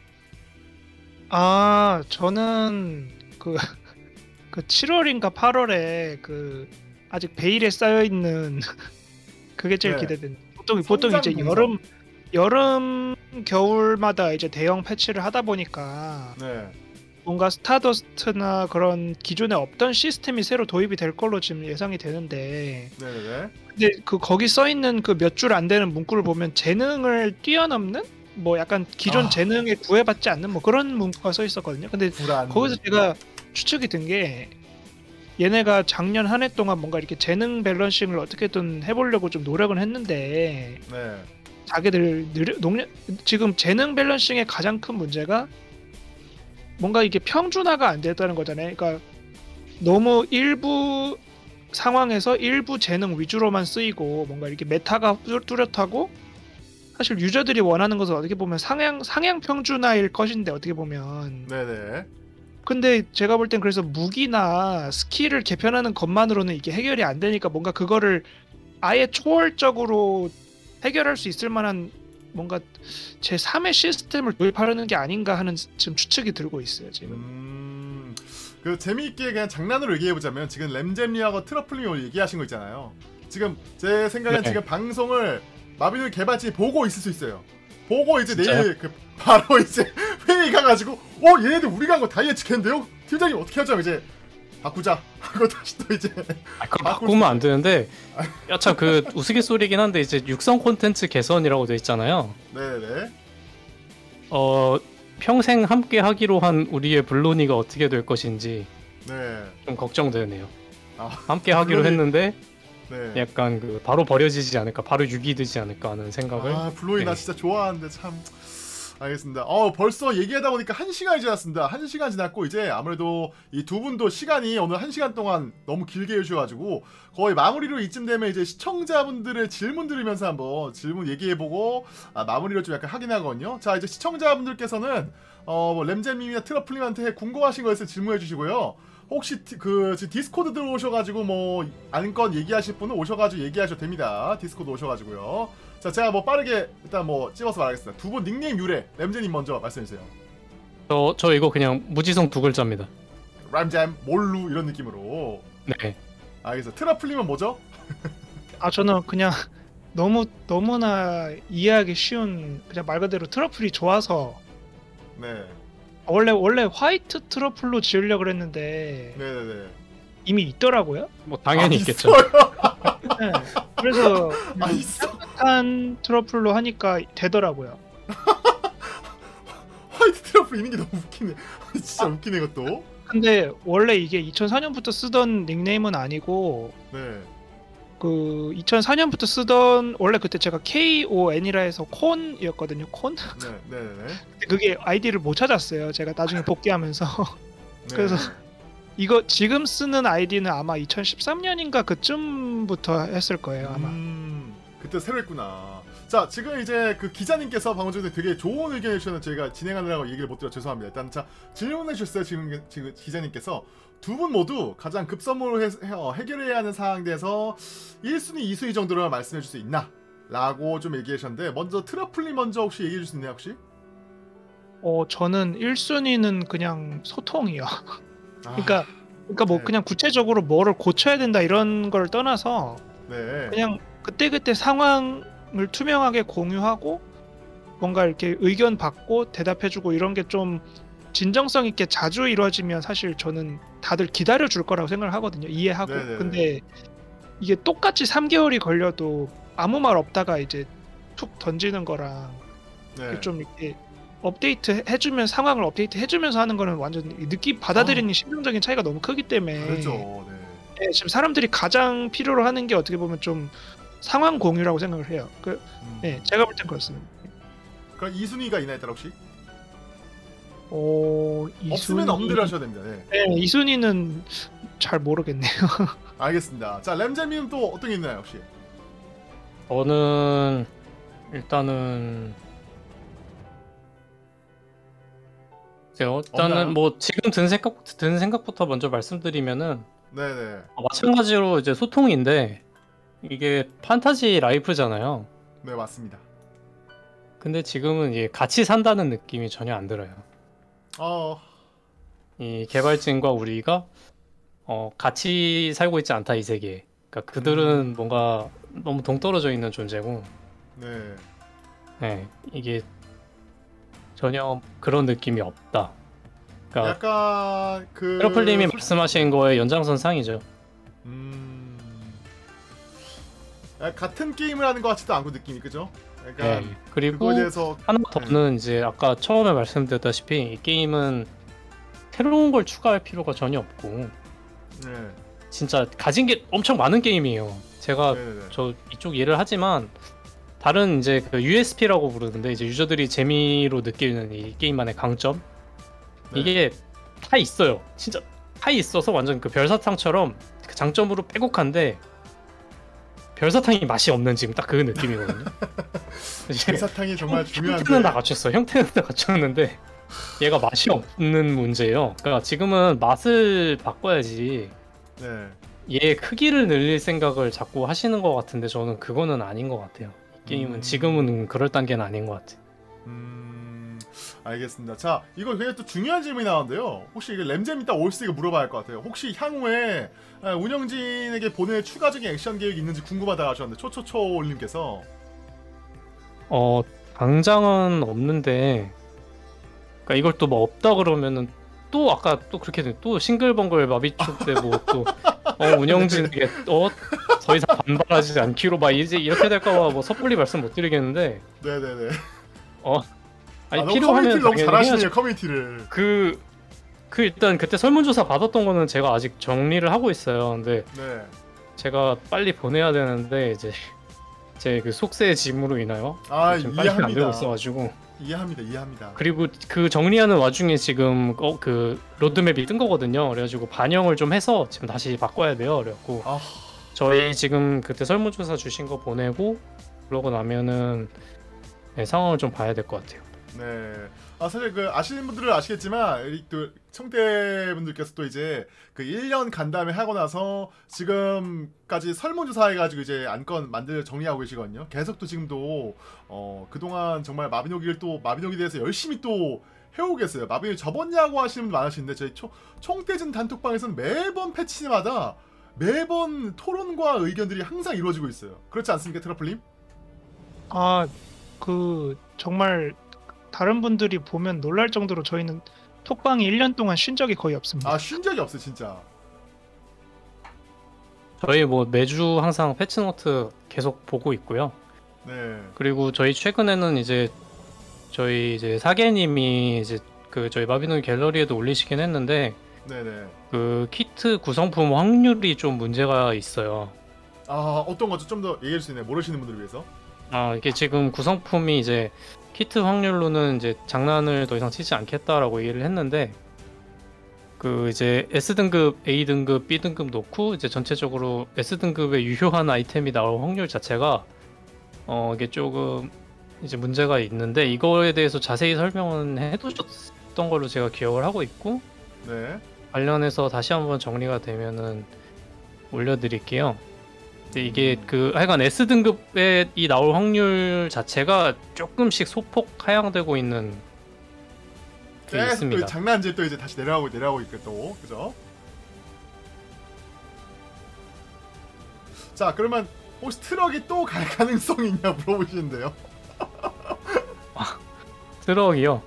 저는 그 7월인가 8월에 그 아직 베일에 쌓여 있는 그게 제일 네. 기대된다. 보통 이제 성장 여름 겨울마다 이제 대형 패치를 하다 보니까 네. 뭔가 스타더스트나 그런 기존에 없던 시스템이 새로 도입이 될 걸로 지금 예상이 되는데, 네네네. 근데 거기 써 있는 그 몇 줄 안 되는 문구를 보면 재능을 뛰어넘는 뭐 약간 기존 재능에 구애받지 않는 뭐 그런 문구가 써 있었거든요. 근데 불안. 거기서 제가 추측이 든 게, 얘네가 작년 한 해 동안 뭔가 이렇게 재능 밸런싱을 어떻게든 해보려고 좀 노력을 했는데, 네. 자기들 지금 재능 밸런싱의 가장 큰 문제가 뭔가 이게 평준화가 안 됐다는 거잖아요. 그러니까 너무 일부 상황에서 일부 재능 위주로만 쓰이고, 뭔가 이렇게 메타가 뚜렷하고, 사실 유저들이 원하는 것은 어떻게 보면 상향 평준화일 것인데, 어떻게 보면. 네네. 근데 제가 볼 땐 그래서 무기나 스킬을 개편하는 것만으로는 이게 해결이 안 되니까, 뭔가 그거를 아예 초월적으로 해결할 수 있을 만한 뭔가 제3의 시스템을 도입하려는 게 아닌가 하는 지금 추측이 들고 있어요 지금. 그 재미있게 그냥 장난으로 얘기해보자면, 지금 램잼리하고 트러플님이 얘기하신 거 있잖아요. 지금 제 생각엔 네. 지금 방송을 마비노기 개발진이 보고 있을 수 있어요. 보고 이제 진짜요? 내일 바로 이제 회의 가가지고 얘네들 우리가 한 거 다 예측했는데요? 팀장님 어떻게 하죠? 이제 바꾸자 하고 다시 또 이제 그걸 바꾸면 안 되는데 참 그 우스갯소리긴 한데 이제 육성 콘텐츠 개선이라고 돼 있잖아요. 네네. 평생 함께 하기로 한 우리의 블로니가 어떻게 될 것인지 네. 좀 걱정되네요. 아, 함께 하기로 블로니- 했는데 네. 약간 그 바로 버려지지 않을까, 바로 유기되지 않을까 하는 생각을. 블로이 나 네. 진짜 좋아하는데 참. 알겠습니다. 벌써 얘기하다 보니까 1시간이 지났습니다. 1시간 지났고 이제 아무래도 이 두 분도 시간이 오늘 1시간 동안 너무 길게 해주셔가지고 거의 마무리로 이쯤 되면 이제 시청자분들의 질문 들으면서 한번 질문 얘기해보고 마무리를 좀 약간 하긴 하거든요. 자, 이제 시청자분들께서는 뭐 램잼님이나 트러플님한테 궁금하신 거 있으면 질문해 주시고요. 혹시 지금 디스코드 들어오셔가지고 뭐 아는 건 얘기하실 분은 오셔가지고 얘기하셔도 됩니다. 디스코드 오셔가지고요. 자, 제가 뭐 빠르게 일단 뭐 찝어서 말하겠습니다. 두 분 닉네임 유래, 램잼님 먼저 말씀해주세요. 저 이거 그냥 무지성 2글자입니다. 램잼, 몰루 이런 느낌으로. 네. 알겠어. 트러플님은 뭐죠? 저는 그냥 너무나 이해하기 쉬운 그냥 말 그대로 트러플이 좋아서 네, 원래 화이트 트러플로 지으려고 그랬는데 네네네. 이미 있더라고요. 뭐 당연히 있겠죠. 있어요. 네. 그래서 있어. 한 트러플로 하니까 되더라고요. 화이트 트러플 있는 게 너무 웃기네. 진짜 웃기네 이것도. 근데 원래 이게 2004년부터 쓰던 닉네임은 아니고 네. 그 2004년부터 쓰던 원래 그때 제가 KON이라 해서 콘이었거든요. 콘? 네네네. 그게 아이디를 못 찾았어요. 제가 나중에 복귀하면서. 네. 그래서 이거 지금 쓰는 아이디는 아마 2013년인가 그쯤부터 했을 거예요. 아마. 그때 새로 했구나. 자, 지금 이제 그 기자님께서 방금 전에 되게 좋은 의견을 주셨는데 저희가 진행하느라고 얘기를 못 드려 죄송합니다. 일단 자, 질문해 주셨어요. 지금 기자님께서 두 분 모두 가장 급선무로 해결해야 하는 상황에 대해서 1순위, 2순위 정도로 말씀해 줄 수 있나? 라고 좀 얘기해 주셨는데 먼저 트러플님 먼저 혹시 얘기해 줄 수 있나요, 혹시? 저는 1순위는 그냥 소통이요. 아, 그러니까 뭐 네. 그냥 구체적으로 뭐를 고쳐야 된다 이런 걸 떠나서 네. 그냥 그때그때 상황을 투명하게 공유하고 뭔가 이렇게 의견 받고 대답해주고 이런 게 좀 진정성 있게 자주 이루어지면 사실 저는 다들 기다려 줄 거라고 생각을 하거든요. 이해하고. 네네네. 근데 이게 똑같이 3개월이 걸려도 아무 말 없다가 이제 툭 던지는 거랑 네. 좀 이렇게 업데이트 해주면 상황을 업데이트 해주면서 하는 거는 완전 받아들이는 심정적인 차이가 너무 크기 때문에 그렇죠. 네. 네, 지금 사람들이 가장 필요로 하는 게 어떻게 보면 좀 상황 공유라고 생각을 해요. 네, 제가 볼 땐 그렇습니다. 그럼 2순위가 있나요, 따라 혹시? 이순위... 없으면 없는 대로 하셔야 됩니다. 네. 네, 이순위는 잘 모르겠네요. 알겠습니다. 자, 램잼님 또 어떤 게 있나요, 혹시? 저는 일단은 일단은 없나요? 뭐 지금 든 생각부터 먼저 말씀드리면은 네네. 마찬가지로 이제 소통인데 이게 판타지 라이프잖아요. 네, 맞습니다. 근데 지금은 이게 같이 산다는 느낌이 전혀 안 들어요. 이 개발진과 우리가 같이 살고 있지 않다 이 세계에. 그러니까 그들은 뭔가 너무 동떨어져 있는 존재고, 네. 네, 이게 전혀 그런 느낌이 없다. 그러니까 약간 그 트러플님이 말씀하신 거의 연장선상이죠. 같은 게임을 하는 것 같지도 않고 느낌이 그죠? 약간 네. 그리고 그거에 대해서 하나 더는 이제 아까 처음에 말씀드렸다시피 이 게임은 새로운 걸 추가할 필요가 전혀 없고 네. 진짜 가진 게 엄청 많은 게임이에요. 제가 네네네. 저 이쪽 예를 하지만 다른 이제 그 USP라고 부르는데 이제 유저들이 재미로 느끼는 이 게임만의 강점 네. 이게 다 있어요. 진짜 다 있어서 완전 그 별사탕처럼 그 장점으로 빼곡한데 별사탕이 맛이 없는 지금 딱 그 느낌이거든요. 사탕이 정말 중요한데. 형태는 다 갖췄어. 형태는 다 갖췄는데 얘가 맛이 없는 문제예요. 그러니까 지금은 맛을 바꿔야지. 네. 얘 크기를 늘릴 생각을 자꾸 하시는 것 같은데 저는 그거는 아닌 것 같아요. 이 게임은 지금은 그럴 단계는 아닌 것 같아요. 알겠습니다. 자, 이거 굉장히 또 중요한 질문이 나왔는데요. 혹시 이게 램잼 이따 올스가 물어봐야 할 것 같아요. 혹시 향후에 운영진에게 보낼 추가적인 액션 계획이 있는지 궁금하다 하셨는데 초초초올님께서 당장은 없는데, 그러니까 이걸 또 뭐 없다 그러면은 또 아까 또 그렇게 또 싱글벙글 마비초 때 뭐 또 운영진에게 더 이상 반발하지 않기로 막 이제 이렇게 될까봐 뭐 섣불리 말씀 못 드리겠는데, 네네네. 아니 너무 필요하면 커뮤니티를 너무 당연히 잘하시네요. 해야죠. 커뮤니티를. 그 일단 그때 설문조사 받았던 거는 제가 아직 정리를 하고 있어요. 근데 네. 제가 빨리 보내야 되는데 이제 제 그 속세의 짐으로 인하여 지금 빨리 안 되고 이해합니다. 있어가지고. 이해합니다. 그리고 그 정리하는 와중에 지금 그 로드맵이 뜬 거거든요. 그래가지고 반영을 좀 해서 지금 다시 바꿔야 돼요. 그래갖고 아, 저희 지금 그때 설문조사 주신 거 보내고 그러고 나면은 상황을 좀 봐야 될 것 같아요. 네. 사실 그 아시는 분들은 아시겠지만 우리 또 청대분들께서 또 이제 그 1년 간담회 하고 나서 지금까지 설문조사 해가지고 이제 안건 정리하고 계시거든요. 계속 또 지금도 그동안 정말 마비노기에 대해서 열심히 또 해오고 계세요. 마비노기 접었냐고 하시는 분들 많으신데 저희 총대진 단톡방에서는 매번 패치마다 매번 토론과 의견들이 항상 이루어지고 있어요. 그렇지 않습니까, 트러플님? 정말 다른 분들이 보면 놀랄 정도로 저희는 톡방이 1년 동안 쉰 적이 거의 없습니다. 쉰 적이 없어요, 진짜. 저희 뭐 매주 항상 패치노트 계속 보고 있고요. 네. 그리고 저희 최근에는 이제 저희 이제 사계님이 이제 그 저희 마비노기 갤러리에도 올리시긴 했는데 네네. 그 키트 구성품 확률이 좀 문제가 있어요. 어떤 거죠? 좀 더 얘기할 수 있나요? 모르시는 분들을 위해서. 이게 지금 구성품이 이제 키트 확률로는 이제 장난을 더 이상 치지 않겠다라고 얘기를 했는데 그 이제 S등급, A등급, B등급 놓고 이제 전체적으로 S등급의 유효한 아이템이 나올 확률 자체가 이게 조금 이제 문제가 있는데 이거에 대해서 자세히 설명은 해두셨던 걸로 제가 기억을 하고 있고 네. 관련해서 다시 한번 정리가 되면은 올려드릴게요. 근데 이게 그 하여간 S등급에 이 나올 확률 자체가 조금씩 소폭 하향되고 있는 게 있습니다. 또 장난질 또 이제 다시 내려가고 있고 또 그죠? 자, 그러면 혹시 트럭이 또 갈 가능성이 있냐 물어보시는데요. 트럭이요.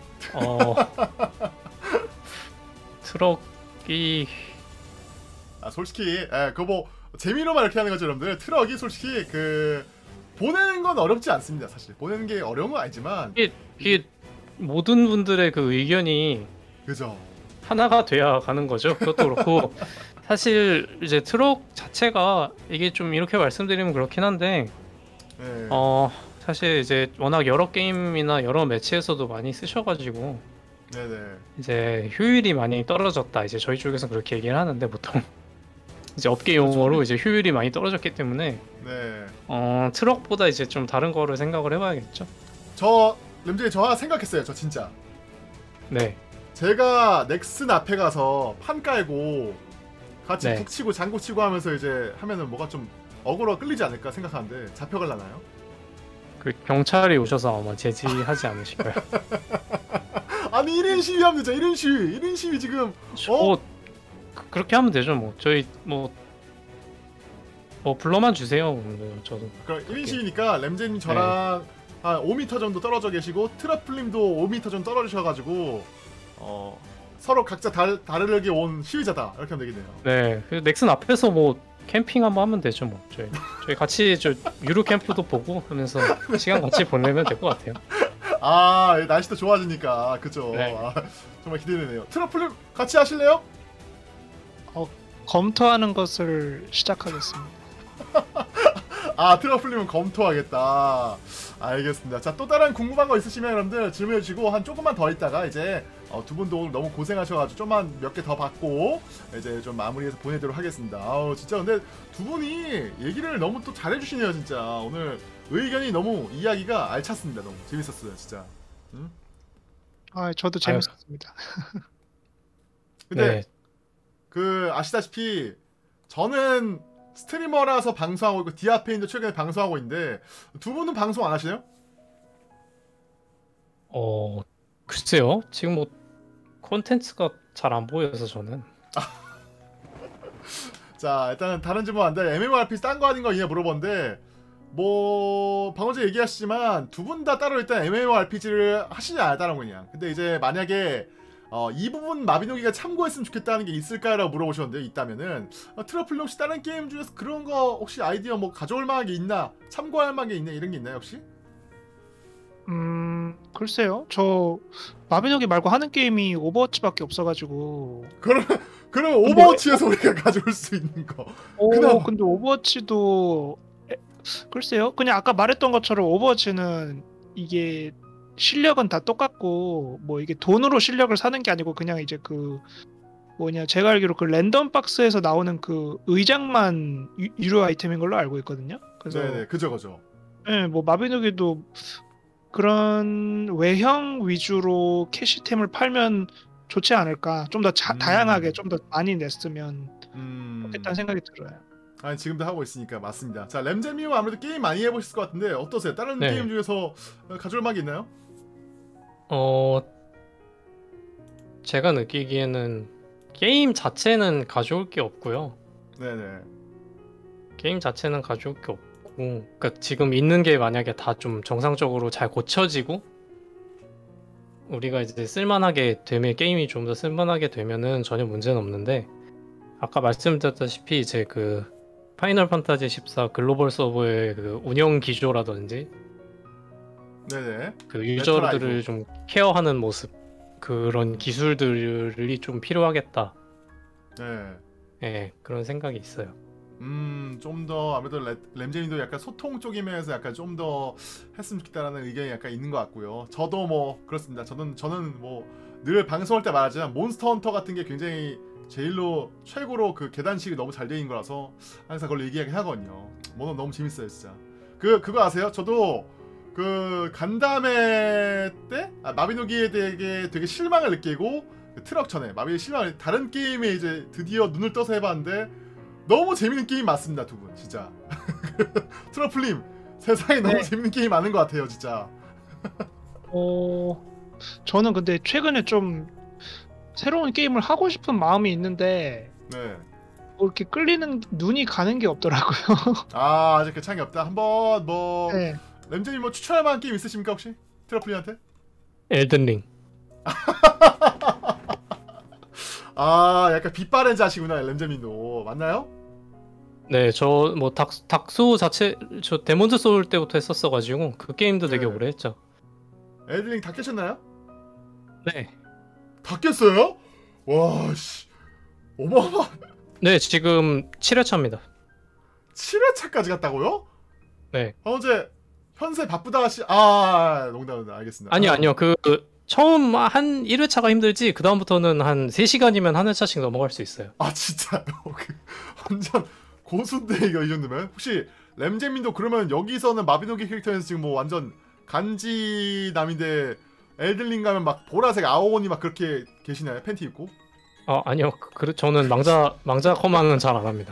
트럭이 솔직히 그거 뭐 재미로만 이렇게 하는 거죠, 여러분들. 트럭이 솔직히 그 보내는 건 어렵지 않습니다. 사실 보내는 게 어려운 건 아니지만 이게 모든 분들의 그 의견이 그죠? 하나가 돼야 가는 거죠. 그것도 그렇고 사실 이제 트럭 자체가 이게 좀 이렇게 말씀드리면 그렇긴 한데 네. 사실 이제 워낙 여러 게임이나 여러 매치에서도 많이 쓰셔가지고 네네. 이제 효율이 많이 떨어졌다. 이제 저희 쪽에서 그렇게 얘기를 하는데 보통 이제 업계 용어로 이제 효율이 많이 떨어졌기 때문에 네. 트럭보다 이제 좀 다른 거를 생각을 해봐야겠죠. 램제이 저 하나 생각했어요. 저 진짜. 네. 제가 넥슨 앞에 가서 판 깔고 같이 네. 북 치고 장구 치고 하면서 이제 하면은 뭐가 좀 어그로가 끌리지 않을까 생각하는데 잡혀갈라나요? 그 경찰이 오셔서 아마 제지하지 않으실까요? 아니 1인 시위하면 되죠. 1인 시위 지금 그렇게 하면 되죠. 뭐 저희 뭐 불러만 주세요. 저도. 그럼 1인 시위니까 램제님 저랑 한 5m 정도 떨어져 계시고 트러플님도 5m 정도 떨어지셔가지고 서로 각자 다르게 온 시위자다 이렇게 하면 되겠네요. 네. 그 넥슨 앞에서 뭐 캠핑 한번 하면 되죠. 뭐 저희 같이 유로 캠프도 보고 하면서 시간 같이 보내면 될 것 같아요. 날씨도 좋아지니까 그죠. 네. 정말 기대되네요. 트러플님 같이 하실래요? 검토하는 것을 시작하겠습니다. 트러플님은 검토하겠다. 알겠습니다. 자, 또 다른 궁금한 거 있으시면 여러분들 질문해 주시고 한 조금만 더 있다가 이제 두 분도 오늘 너무 고생하셔가지고 좀만 몇 개 더 받고 이제 좀 마무리해서 보내도록 하겠습니다. 진짜 근데 두 분이 얘기를 너무 또 잘해주시네요. 진짜 오늘 의견이 너무 이야기가 알찼습니다. 너무 재밌었어요. 진짜. 응? 저도 재밌었습니다. 근데 네. 그 아시다시피 저는 스트리머라서 방송하고 있고 디아페인도 최근에 방송하고 있는데 두 분은 방송 안 하시나요? 글쎄요. 지금 뭐 콘텐츠가 잘 안 보여서 저는. 자 일단은 다른 질문 안 돼. MMORPG 딴 거 아닌 거 이해 물어봤는데 뭐 방금 전에 얘기하시지만 두 분 다 따로 일단 MMORPG를 하시지 않았다는 거냐. 근데 이제 만약에 이 부분 마비노기가 참고했으면 좋겠다는 게 있을까라고 물어보셨는데 있다면은 트러플 혹시 다른 게임 중에서 그런 거 혹시 아이디어 뭐 가져올 만한 게 있나, 참고할 만한 게 있나 이런 게 있나요 혹시? 글쎄요. 저 마비노기 말고 하는 게임이 오버워치밖에 없어가지고. 그럼 오버워치에서 우리가 가져올 수 있는 거. 그나마. 근데 오버워치도 글쎄요. 그냥 아까 말했던 것처럼 오버워치는 이게 실력은 다 똑같고 뭐 이게 돈으로 실력을 사는 게 아니고 그냥 이제 그 뭐냐 제가 알기로 그 랜덤 박스에서 나오는 그 의장만 유료 아이템인 걸로 알고 있거든요. 그래서 네네 그죠. 네, 뭐 마비노기도 그런 외형 위주로 캐시템을 팔면 좋지 않을까. 좀 더 다양하게 좀 더 많이 냈으면 좋겠다는 생각이 들어요. 아니 지금도 하고 있으니까 맞습니다. 자 램제미와 아무래도 게임 많이 해보셨을 것 같은데 어떠세요? 다른 네. 게임 중에서 가져올 만한 게 있나요? 제가 느끼기에는 게임 자체는 가져올 게 없고요. 네네. 게임 자체는 가져올 게 없고, 그러니까 지금 있는 게 만약에 다 좀 정상적으로 잘 고쳐지고 우리가 이제 쓸만하게 되면 게임이 좀 더 쓸만하게 되면은 전혀 문제는 없는데 아까 말씀드렸다시피 이제 그 파이널 판타지 14 글로벌 서버의 그 운영 기조라든지 네네. 그 유저들을 메트라이브. 좀 케어하는 모습 그런 기술들이 좀 필요하겠다. 네. 예, 그런 생각이 있어요. 좀 더 아무래도 램제님도 약간 소통 쪽이면서 약간 좀 더 했으면 좋겠다라는 의견이 약간 있는 것 같고요. 저도 뭐 그렇습니다. 저는 뭐 늘 방송할 때 말하지만 몬스터 헌터 같은 게 굉장히 제일로 최고로 그 계단식이 너무 잘 되어 있는 거라서 항상 그걸 얘기하긴 하거든요. 뭐 너무 재밌어요 진짜. 그거 아세요? 저도 그 간담회 때 마비노기에 되게 실망을 느끼고 그 트럭 전에 마비노기 실망을 다른 게임에 이제 드디어 눈을 떠서 해봤는데 너무 재밌는 게임 맞습니다 두 분 진짜. 트러플님 세상에 너무 네. 재밌는 게임 많은 것 같아요 진짜. 저는 근데 최근에 좀 새로운 게임을 하고 싶은 마음이 있는데 네. 뭐 이렇게 끌리는 눈이 가는 게 없더라고요. 아직 그 창이 없다. 한번 뭐 네. 램제님 뭐 추천할 만한 게임 있으십니까 혹시? 트러플님한테? 엘든링. 약간 빛바랜 자시구나 램제님도 맞나요? 네, 저 뭐 닥소 자체 저 데몬즈 소울 때부터 했었어가지고 그 게임도 되게 네. 오래 했죠. 엘든링 다 깨셨나요? 네. 다 깼어요? 와 씨. 어마어마. 네, 지금 7회차입니다. 7회차까지 갔다고요? 네. 어제 현세 바쁘다 하시 농담 알겠습니다. 아니요. 그 처음 한 1회차가 힘들지 그 다음부터는 한 3시간이면 한 회차씩 넘어갈 수 있어요. 진짜요? 완전 고수인데 이거 이 정도면? 혹시 램제민도 그러면 여기서는 마비노기 캐릭터에서 지금 뭐 완전 간지남인데 엘든링 가면 막 보라색 아오온이 막 그렇게 계시나요? 팬티 입고? 아니요. 저는 망자 커망은 잘 안 합니다.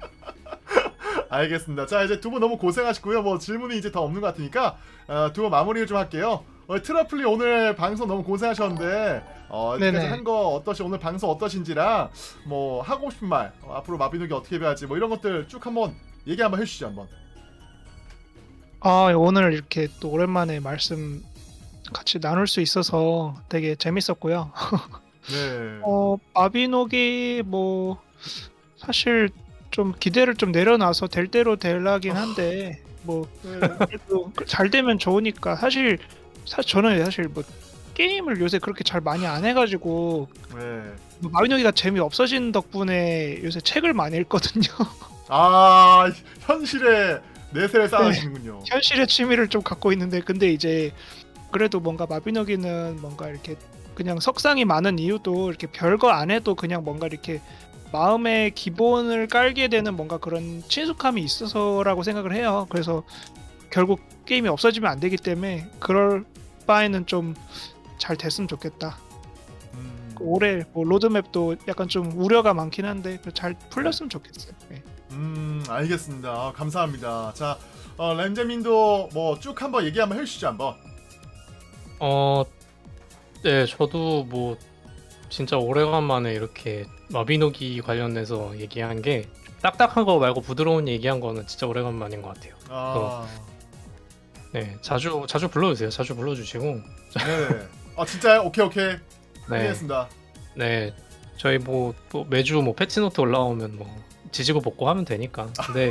알겠습니다. 자 이제 두 분 너무 고생하셨고요. 뭐 질문이 이제 더 없는 것 같으니까 두 분 마무리를 좀 할게요. 트러플리 오늘 방송 너무 고생하셨는데 여기까지 한 거 오늘 방송 어떠신지랑 뭐 하고 싶은 말 앞으로 마비노기 어떻게 해야지 뭐 이런 것들 쭉 한번 얘기 한번 해주시죠 한번. 오늘 이렇게 또 오랜만에 말씀 같이 나눌 수 있어서 되게 재밌었고요. 네. 마비노기 뭐 사실 좀 기대를 좀 내려놔서 될 대로 되려긴 한데 뭐 그래도 잘 되면 좋으니까 사실 저는 사실 뭐 게임을 요새 그렇게 잘 많이 안 해가지고 네. 뭐 마비노기가 재미 없어진 덕분에 요새 책을 많이 읽거든요. 현실에 내세를 쌓으시는군요. 현실의 취미를 좀 갖고 있는데 근데 이제 그래도 뭔가 마비노기는 뭔가 이렇게 그냥 석상이 많은 이유도 이렇게 별거 안 해도 그냥 뭔가 이렇게 마음의 기본을 깔게 되는 뭔가 그런 친숙함이 있어서라고 생각을 해요. 그래서 결국 게임이 없어지면 안 되기 때문에 그럴 바에는 좀 잘 됐으면 좋겠다. 올해 뭐 로드맵도 약간 좀 우려가 많긴 한데 잘 풀렸으면 좋겠어요. 네. 알겠습니다. 감사합니다. 자 램제민도 뭐 쭉 한번 얘기 한번 해주시죠 한번. 네, 저도 뭐 진짜 오래간만에 이렇게 마비노기 관련해서 얘기한 게 딱딱한 거 말고 부드러운 얘기한 거는 진짜 오래간만인 것 같아요. 아, 네, 자주 불러주세요. 자주 불러주시고. 네. 아 진짜요? 오케이. 네, 알겠습니다. 네, 저희 뭐 매주 뭐 패치노트 올라오면 뭐 지지고 볶고 하면 되니까. 근데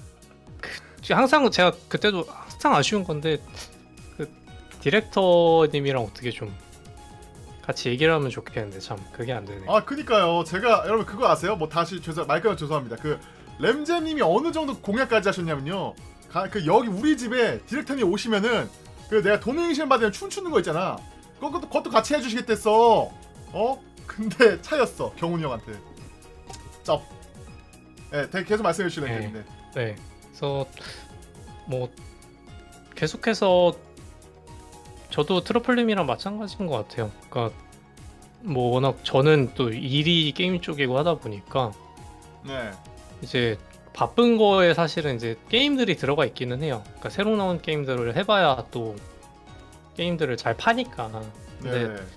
항상 제가 그때도 항상 아쉬운 건데 그 디렉터님이랑 어떻게 좀 같이 얘기를 하면 좋겠는데 참 그게 안 되네. 아 그니까요. 제가 여러분 그거 아세요? 뭐 다시 말 끊어 죄송합니다. 그 램제님이 어느 정도 공약까지 하셨냐면요. 그 여기 우리 집에 디렉터님 오시면은 그 내가 도네이션 받으면 춤추는 거 있잖아. 그것도 같이 해주시겠댔어. 근데 차였어 경훈이 형한테. 쩝. 네, 계속 말씀해 주시면 되는데. 네. 그래서 뭐 계속해서 저도 트러플님이랑 마찬가지인 것 같아요. 그러니까 뭐 워낙 저는 또 일이 게임 쪽이고 하다 보니까 네. 이제 바쁜 거에 사실은 이제 게임들이 들어가 있기는 해요. 그러니까 새로 나온 게임들을 해봐야 또 게임들을 잘 파니까. 근데 네.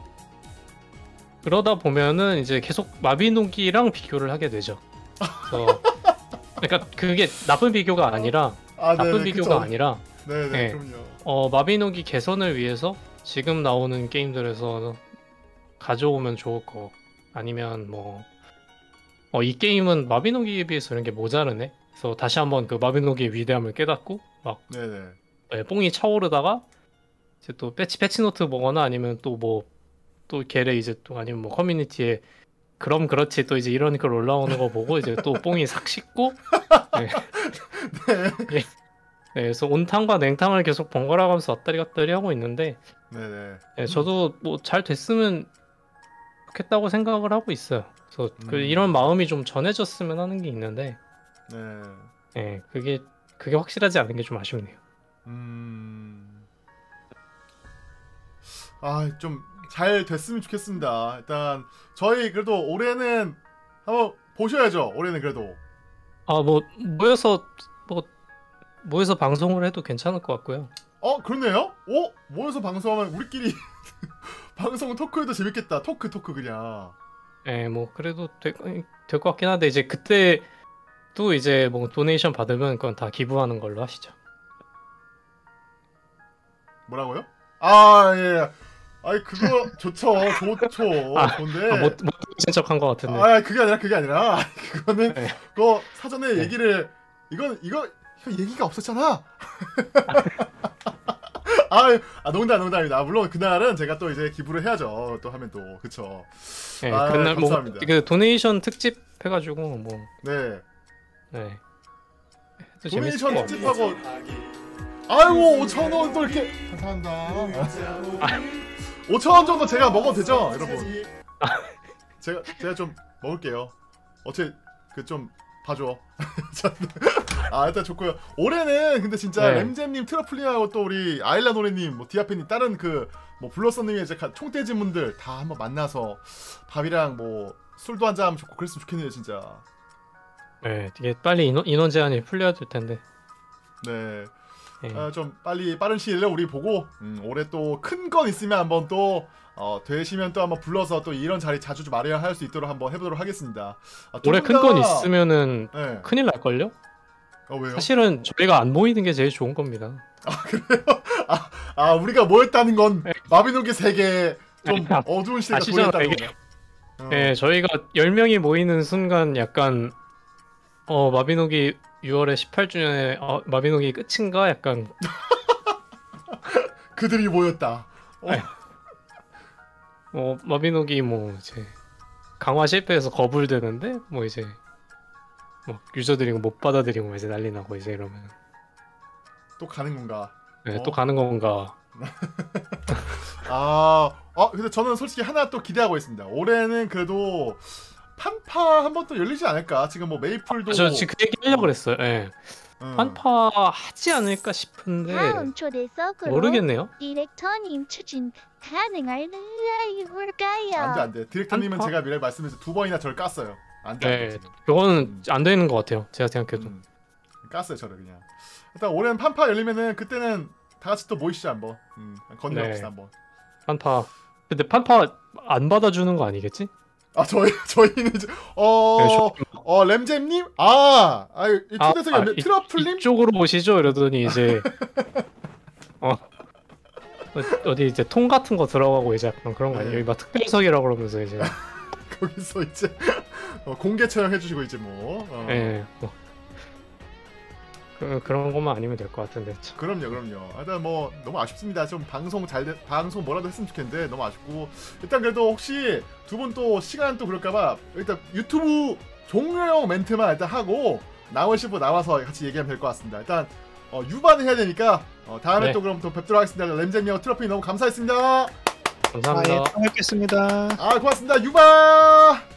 그러다 보면은 이제 계속 마비노기랑 비교를 하게 되죠. 그래서 그러니까 그게 나쁜 비교가 아니라 나쁜 비교가 아니라 네네 네. 그럼요. 마비노기 개선을 위해서 지금 나오는 게임들에서 가져오면 좋을 거 아니면 뭐 이 게임은 마비노기에 비해서 이런 게 모자르네. 그래서 다시 한번 그 마비노기의 위대함을 깨닫고 막 네네. 뽕이 차오르다가 이제 또 패치노트 보거나 아니면 또 뭐 또 걔네 이제 또 아니면 뭐 커뮤니티에 그럼 그렇지 또 이제 이런 글 올라오는 거 보고 이제 또 뽕이 삭 식고 네. 네. 네, 그래서 온탕과 냉탕을 계속 번갈아 가면서 왔다리 갔다리 하고 있는데 네네. 네, 저도 뭐 잘 됐으면 좋겠다고 생각을 하고 있어요. 그래서 이런 마음이 좀 전해졌으면 하는 게 있는데 네. 네, 그게 확실하지 않은 게 좀 아쉽네요. 좀 잘 됐으면 좋겠습니다. 일단 저희 그래도 올해는 한번 보셔야죠. 올해는 그래도. 뭐 모여서 방송을 해도 괜찮을 것 같고요. 그렇네요. 모여서 방송하면 우리끼리 방송 토크해도 재밌겠다. 토크 그냥. 네, 뭐 그래도 될 것 같긴 한데 이제 그때 또 이제 뭐 도네이션 받으면 그건 다 기부하는 걸로 하시죠. 뭐라고요? 예. 아이 그거 좋죠. 좋은데. 못 들으신 척한 것 같은데. 그게 아니라 그거는 네. 그거 사전에 얘기를 이거 얘기가 없었잖아. 농담입니다. 물론 그날은 제가 또 이제 기부를 해야죠. 또 하면 또 그쵸. 네, 그날 뭐 감사합니다. 그 도네이션 특집 해가지고 뭐 네. 네. 도네이션 특집하고 아이고 5,000원 또 이렇게 감사합니다. 5,000원 정도 제가 먹어도 되죠, 여러분? 제가 좀 먹을게요. 어째 좀 봐줘. 일단 좋고요. 올해는 근데 진짜 네. 램잼님, 트러플님하고 또 우리 아일라 노래님, 뭐 디아페님, 다른 뭐 블러썸님의 이제 총대지분들 다 한번 만나서 밥이랑 뭐 술도 한잔 하면 좋고 그랬으면 좋겠네요, 진짜. 네, 이게 빨리 인원 제한이 풀려야 될 텐데. 네. 네. 좀 빨리 빠른 시일 내에 우리 보고 올해 또 큰 건 있으면 한번 또 되시면 또 한번 불러서 또 이런 자리 자주 좀 마련할 수 있도록 한번 해보도록 하겠습니다. 올해 큰 건 있으면은 네. 큰일 날걸요? 왜요? 사실은 저희가 안 모이는 게 제일 좋은 겁니다. 그래요? 우리가 모였다는 건 마비노기 세계 좀 어두운 시대가 아시잖아, 도래했다는 이게. 거예요. 네, 저희가 10명이 모이는 순간 약간 마비노기 6월에 18주년에 마비노기 끝인가? 약간 그들이 모였다. 마비노기 뭐 이제 강화 실패해서 거불되는데 뭐 이제 뭐 유저들이 못 받아들이고 이제 난리 나고 이제 이러면 또 가는 건가? 네, 또 가는 건가? 근데 저는 솔직히 하나 또 기대하고 있습니다. 올해는 그래도 판파 한번 또 열리지 않을까? 지금 뭐 메이플도 저 지금 그 얘기 하려고 그랬어요. 네. 판파 하지 않을까 싶은데 다음 초대석으로 모르겠네요. 디렉터님 추진 가능할까요? 안돼. 디렉터님은 판파? 제가 미래 말씀해서 2번이나 저를 깠어요. 안돼. 네, 그거는 안 되는 것 같아요. 제가 생각해도. 깠어요 저를 그냥. 일단 올해는 판파 열리면은 그때는 다 같이 또 모이시죠 한번. 건너봅시다 네. 한번. 판파 근데 판파 안 받아주는 거 아니겠지? 아 저희는 이제 램잼님 이 초대석이 없네. 트러플님 이쪽으로 오시죠 이러더니 이제 어디 이제 통 같은 거 들어가고 이제 약간 그런 거 아니에요? 여기 막 특별석이라 그러면서 이제 거기서 이제 공개 촬영해 주시고 이제 뭐 그런 것만 아니면 될 것 같은데. 그럼요. 하여튼 뭐 너무 아쉽습니다. 좀 방송 뭐라도 했으면 좋겠는데 너무 아쉽고, 일단 그래도 혹시 두 분 또 시간 또 그럴까봐 일단 유튜브 종료형 멘트만 일단 하고 나머지 분 나와서 같이 얘기하면 될 것 같습니다. 일단 유바는 해야 되니까 다음에 네. 또 그럼 또 뵙도록 하겠습니다. 램잼이하고 트러플이 너무 감사했습니다. 감사합니다. 예, 또 뵙겠습니다. 고맙습니다. 유바.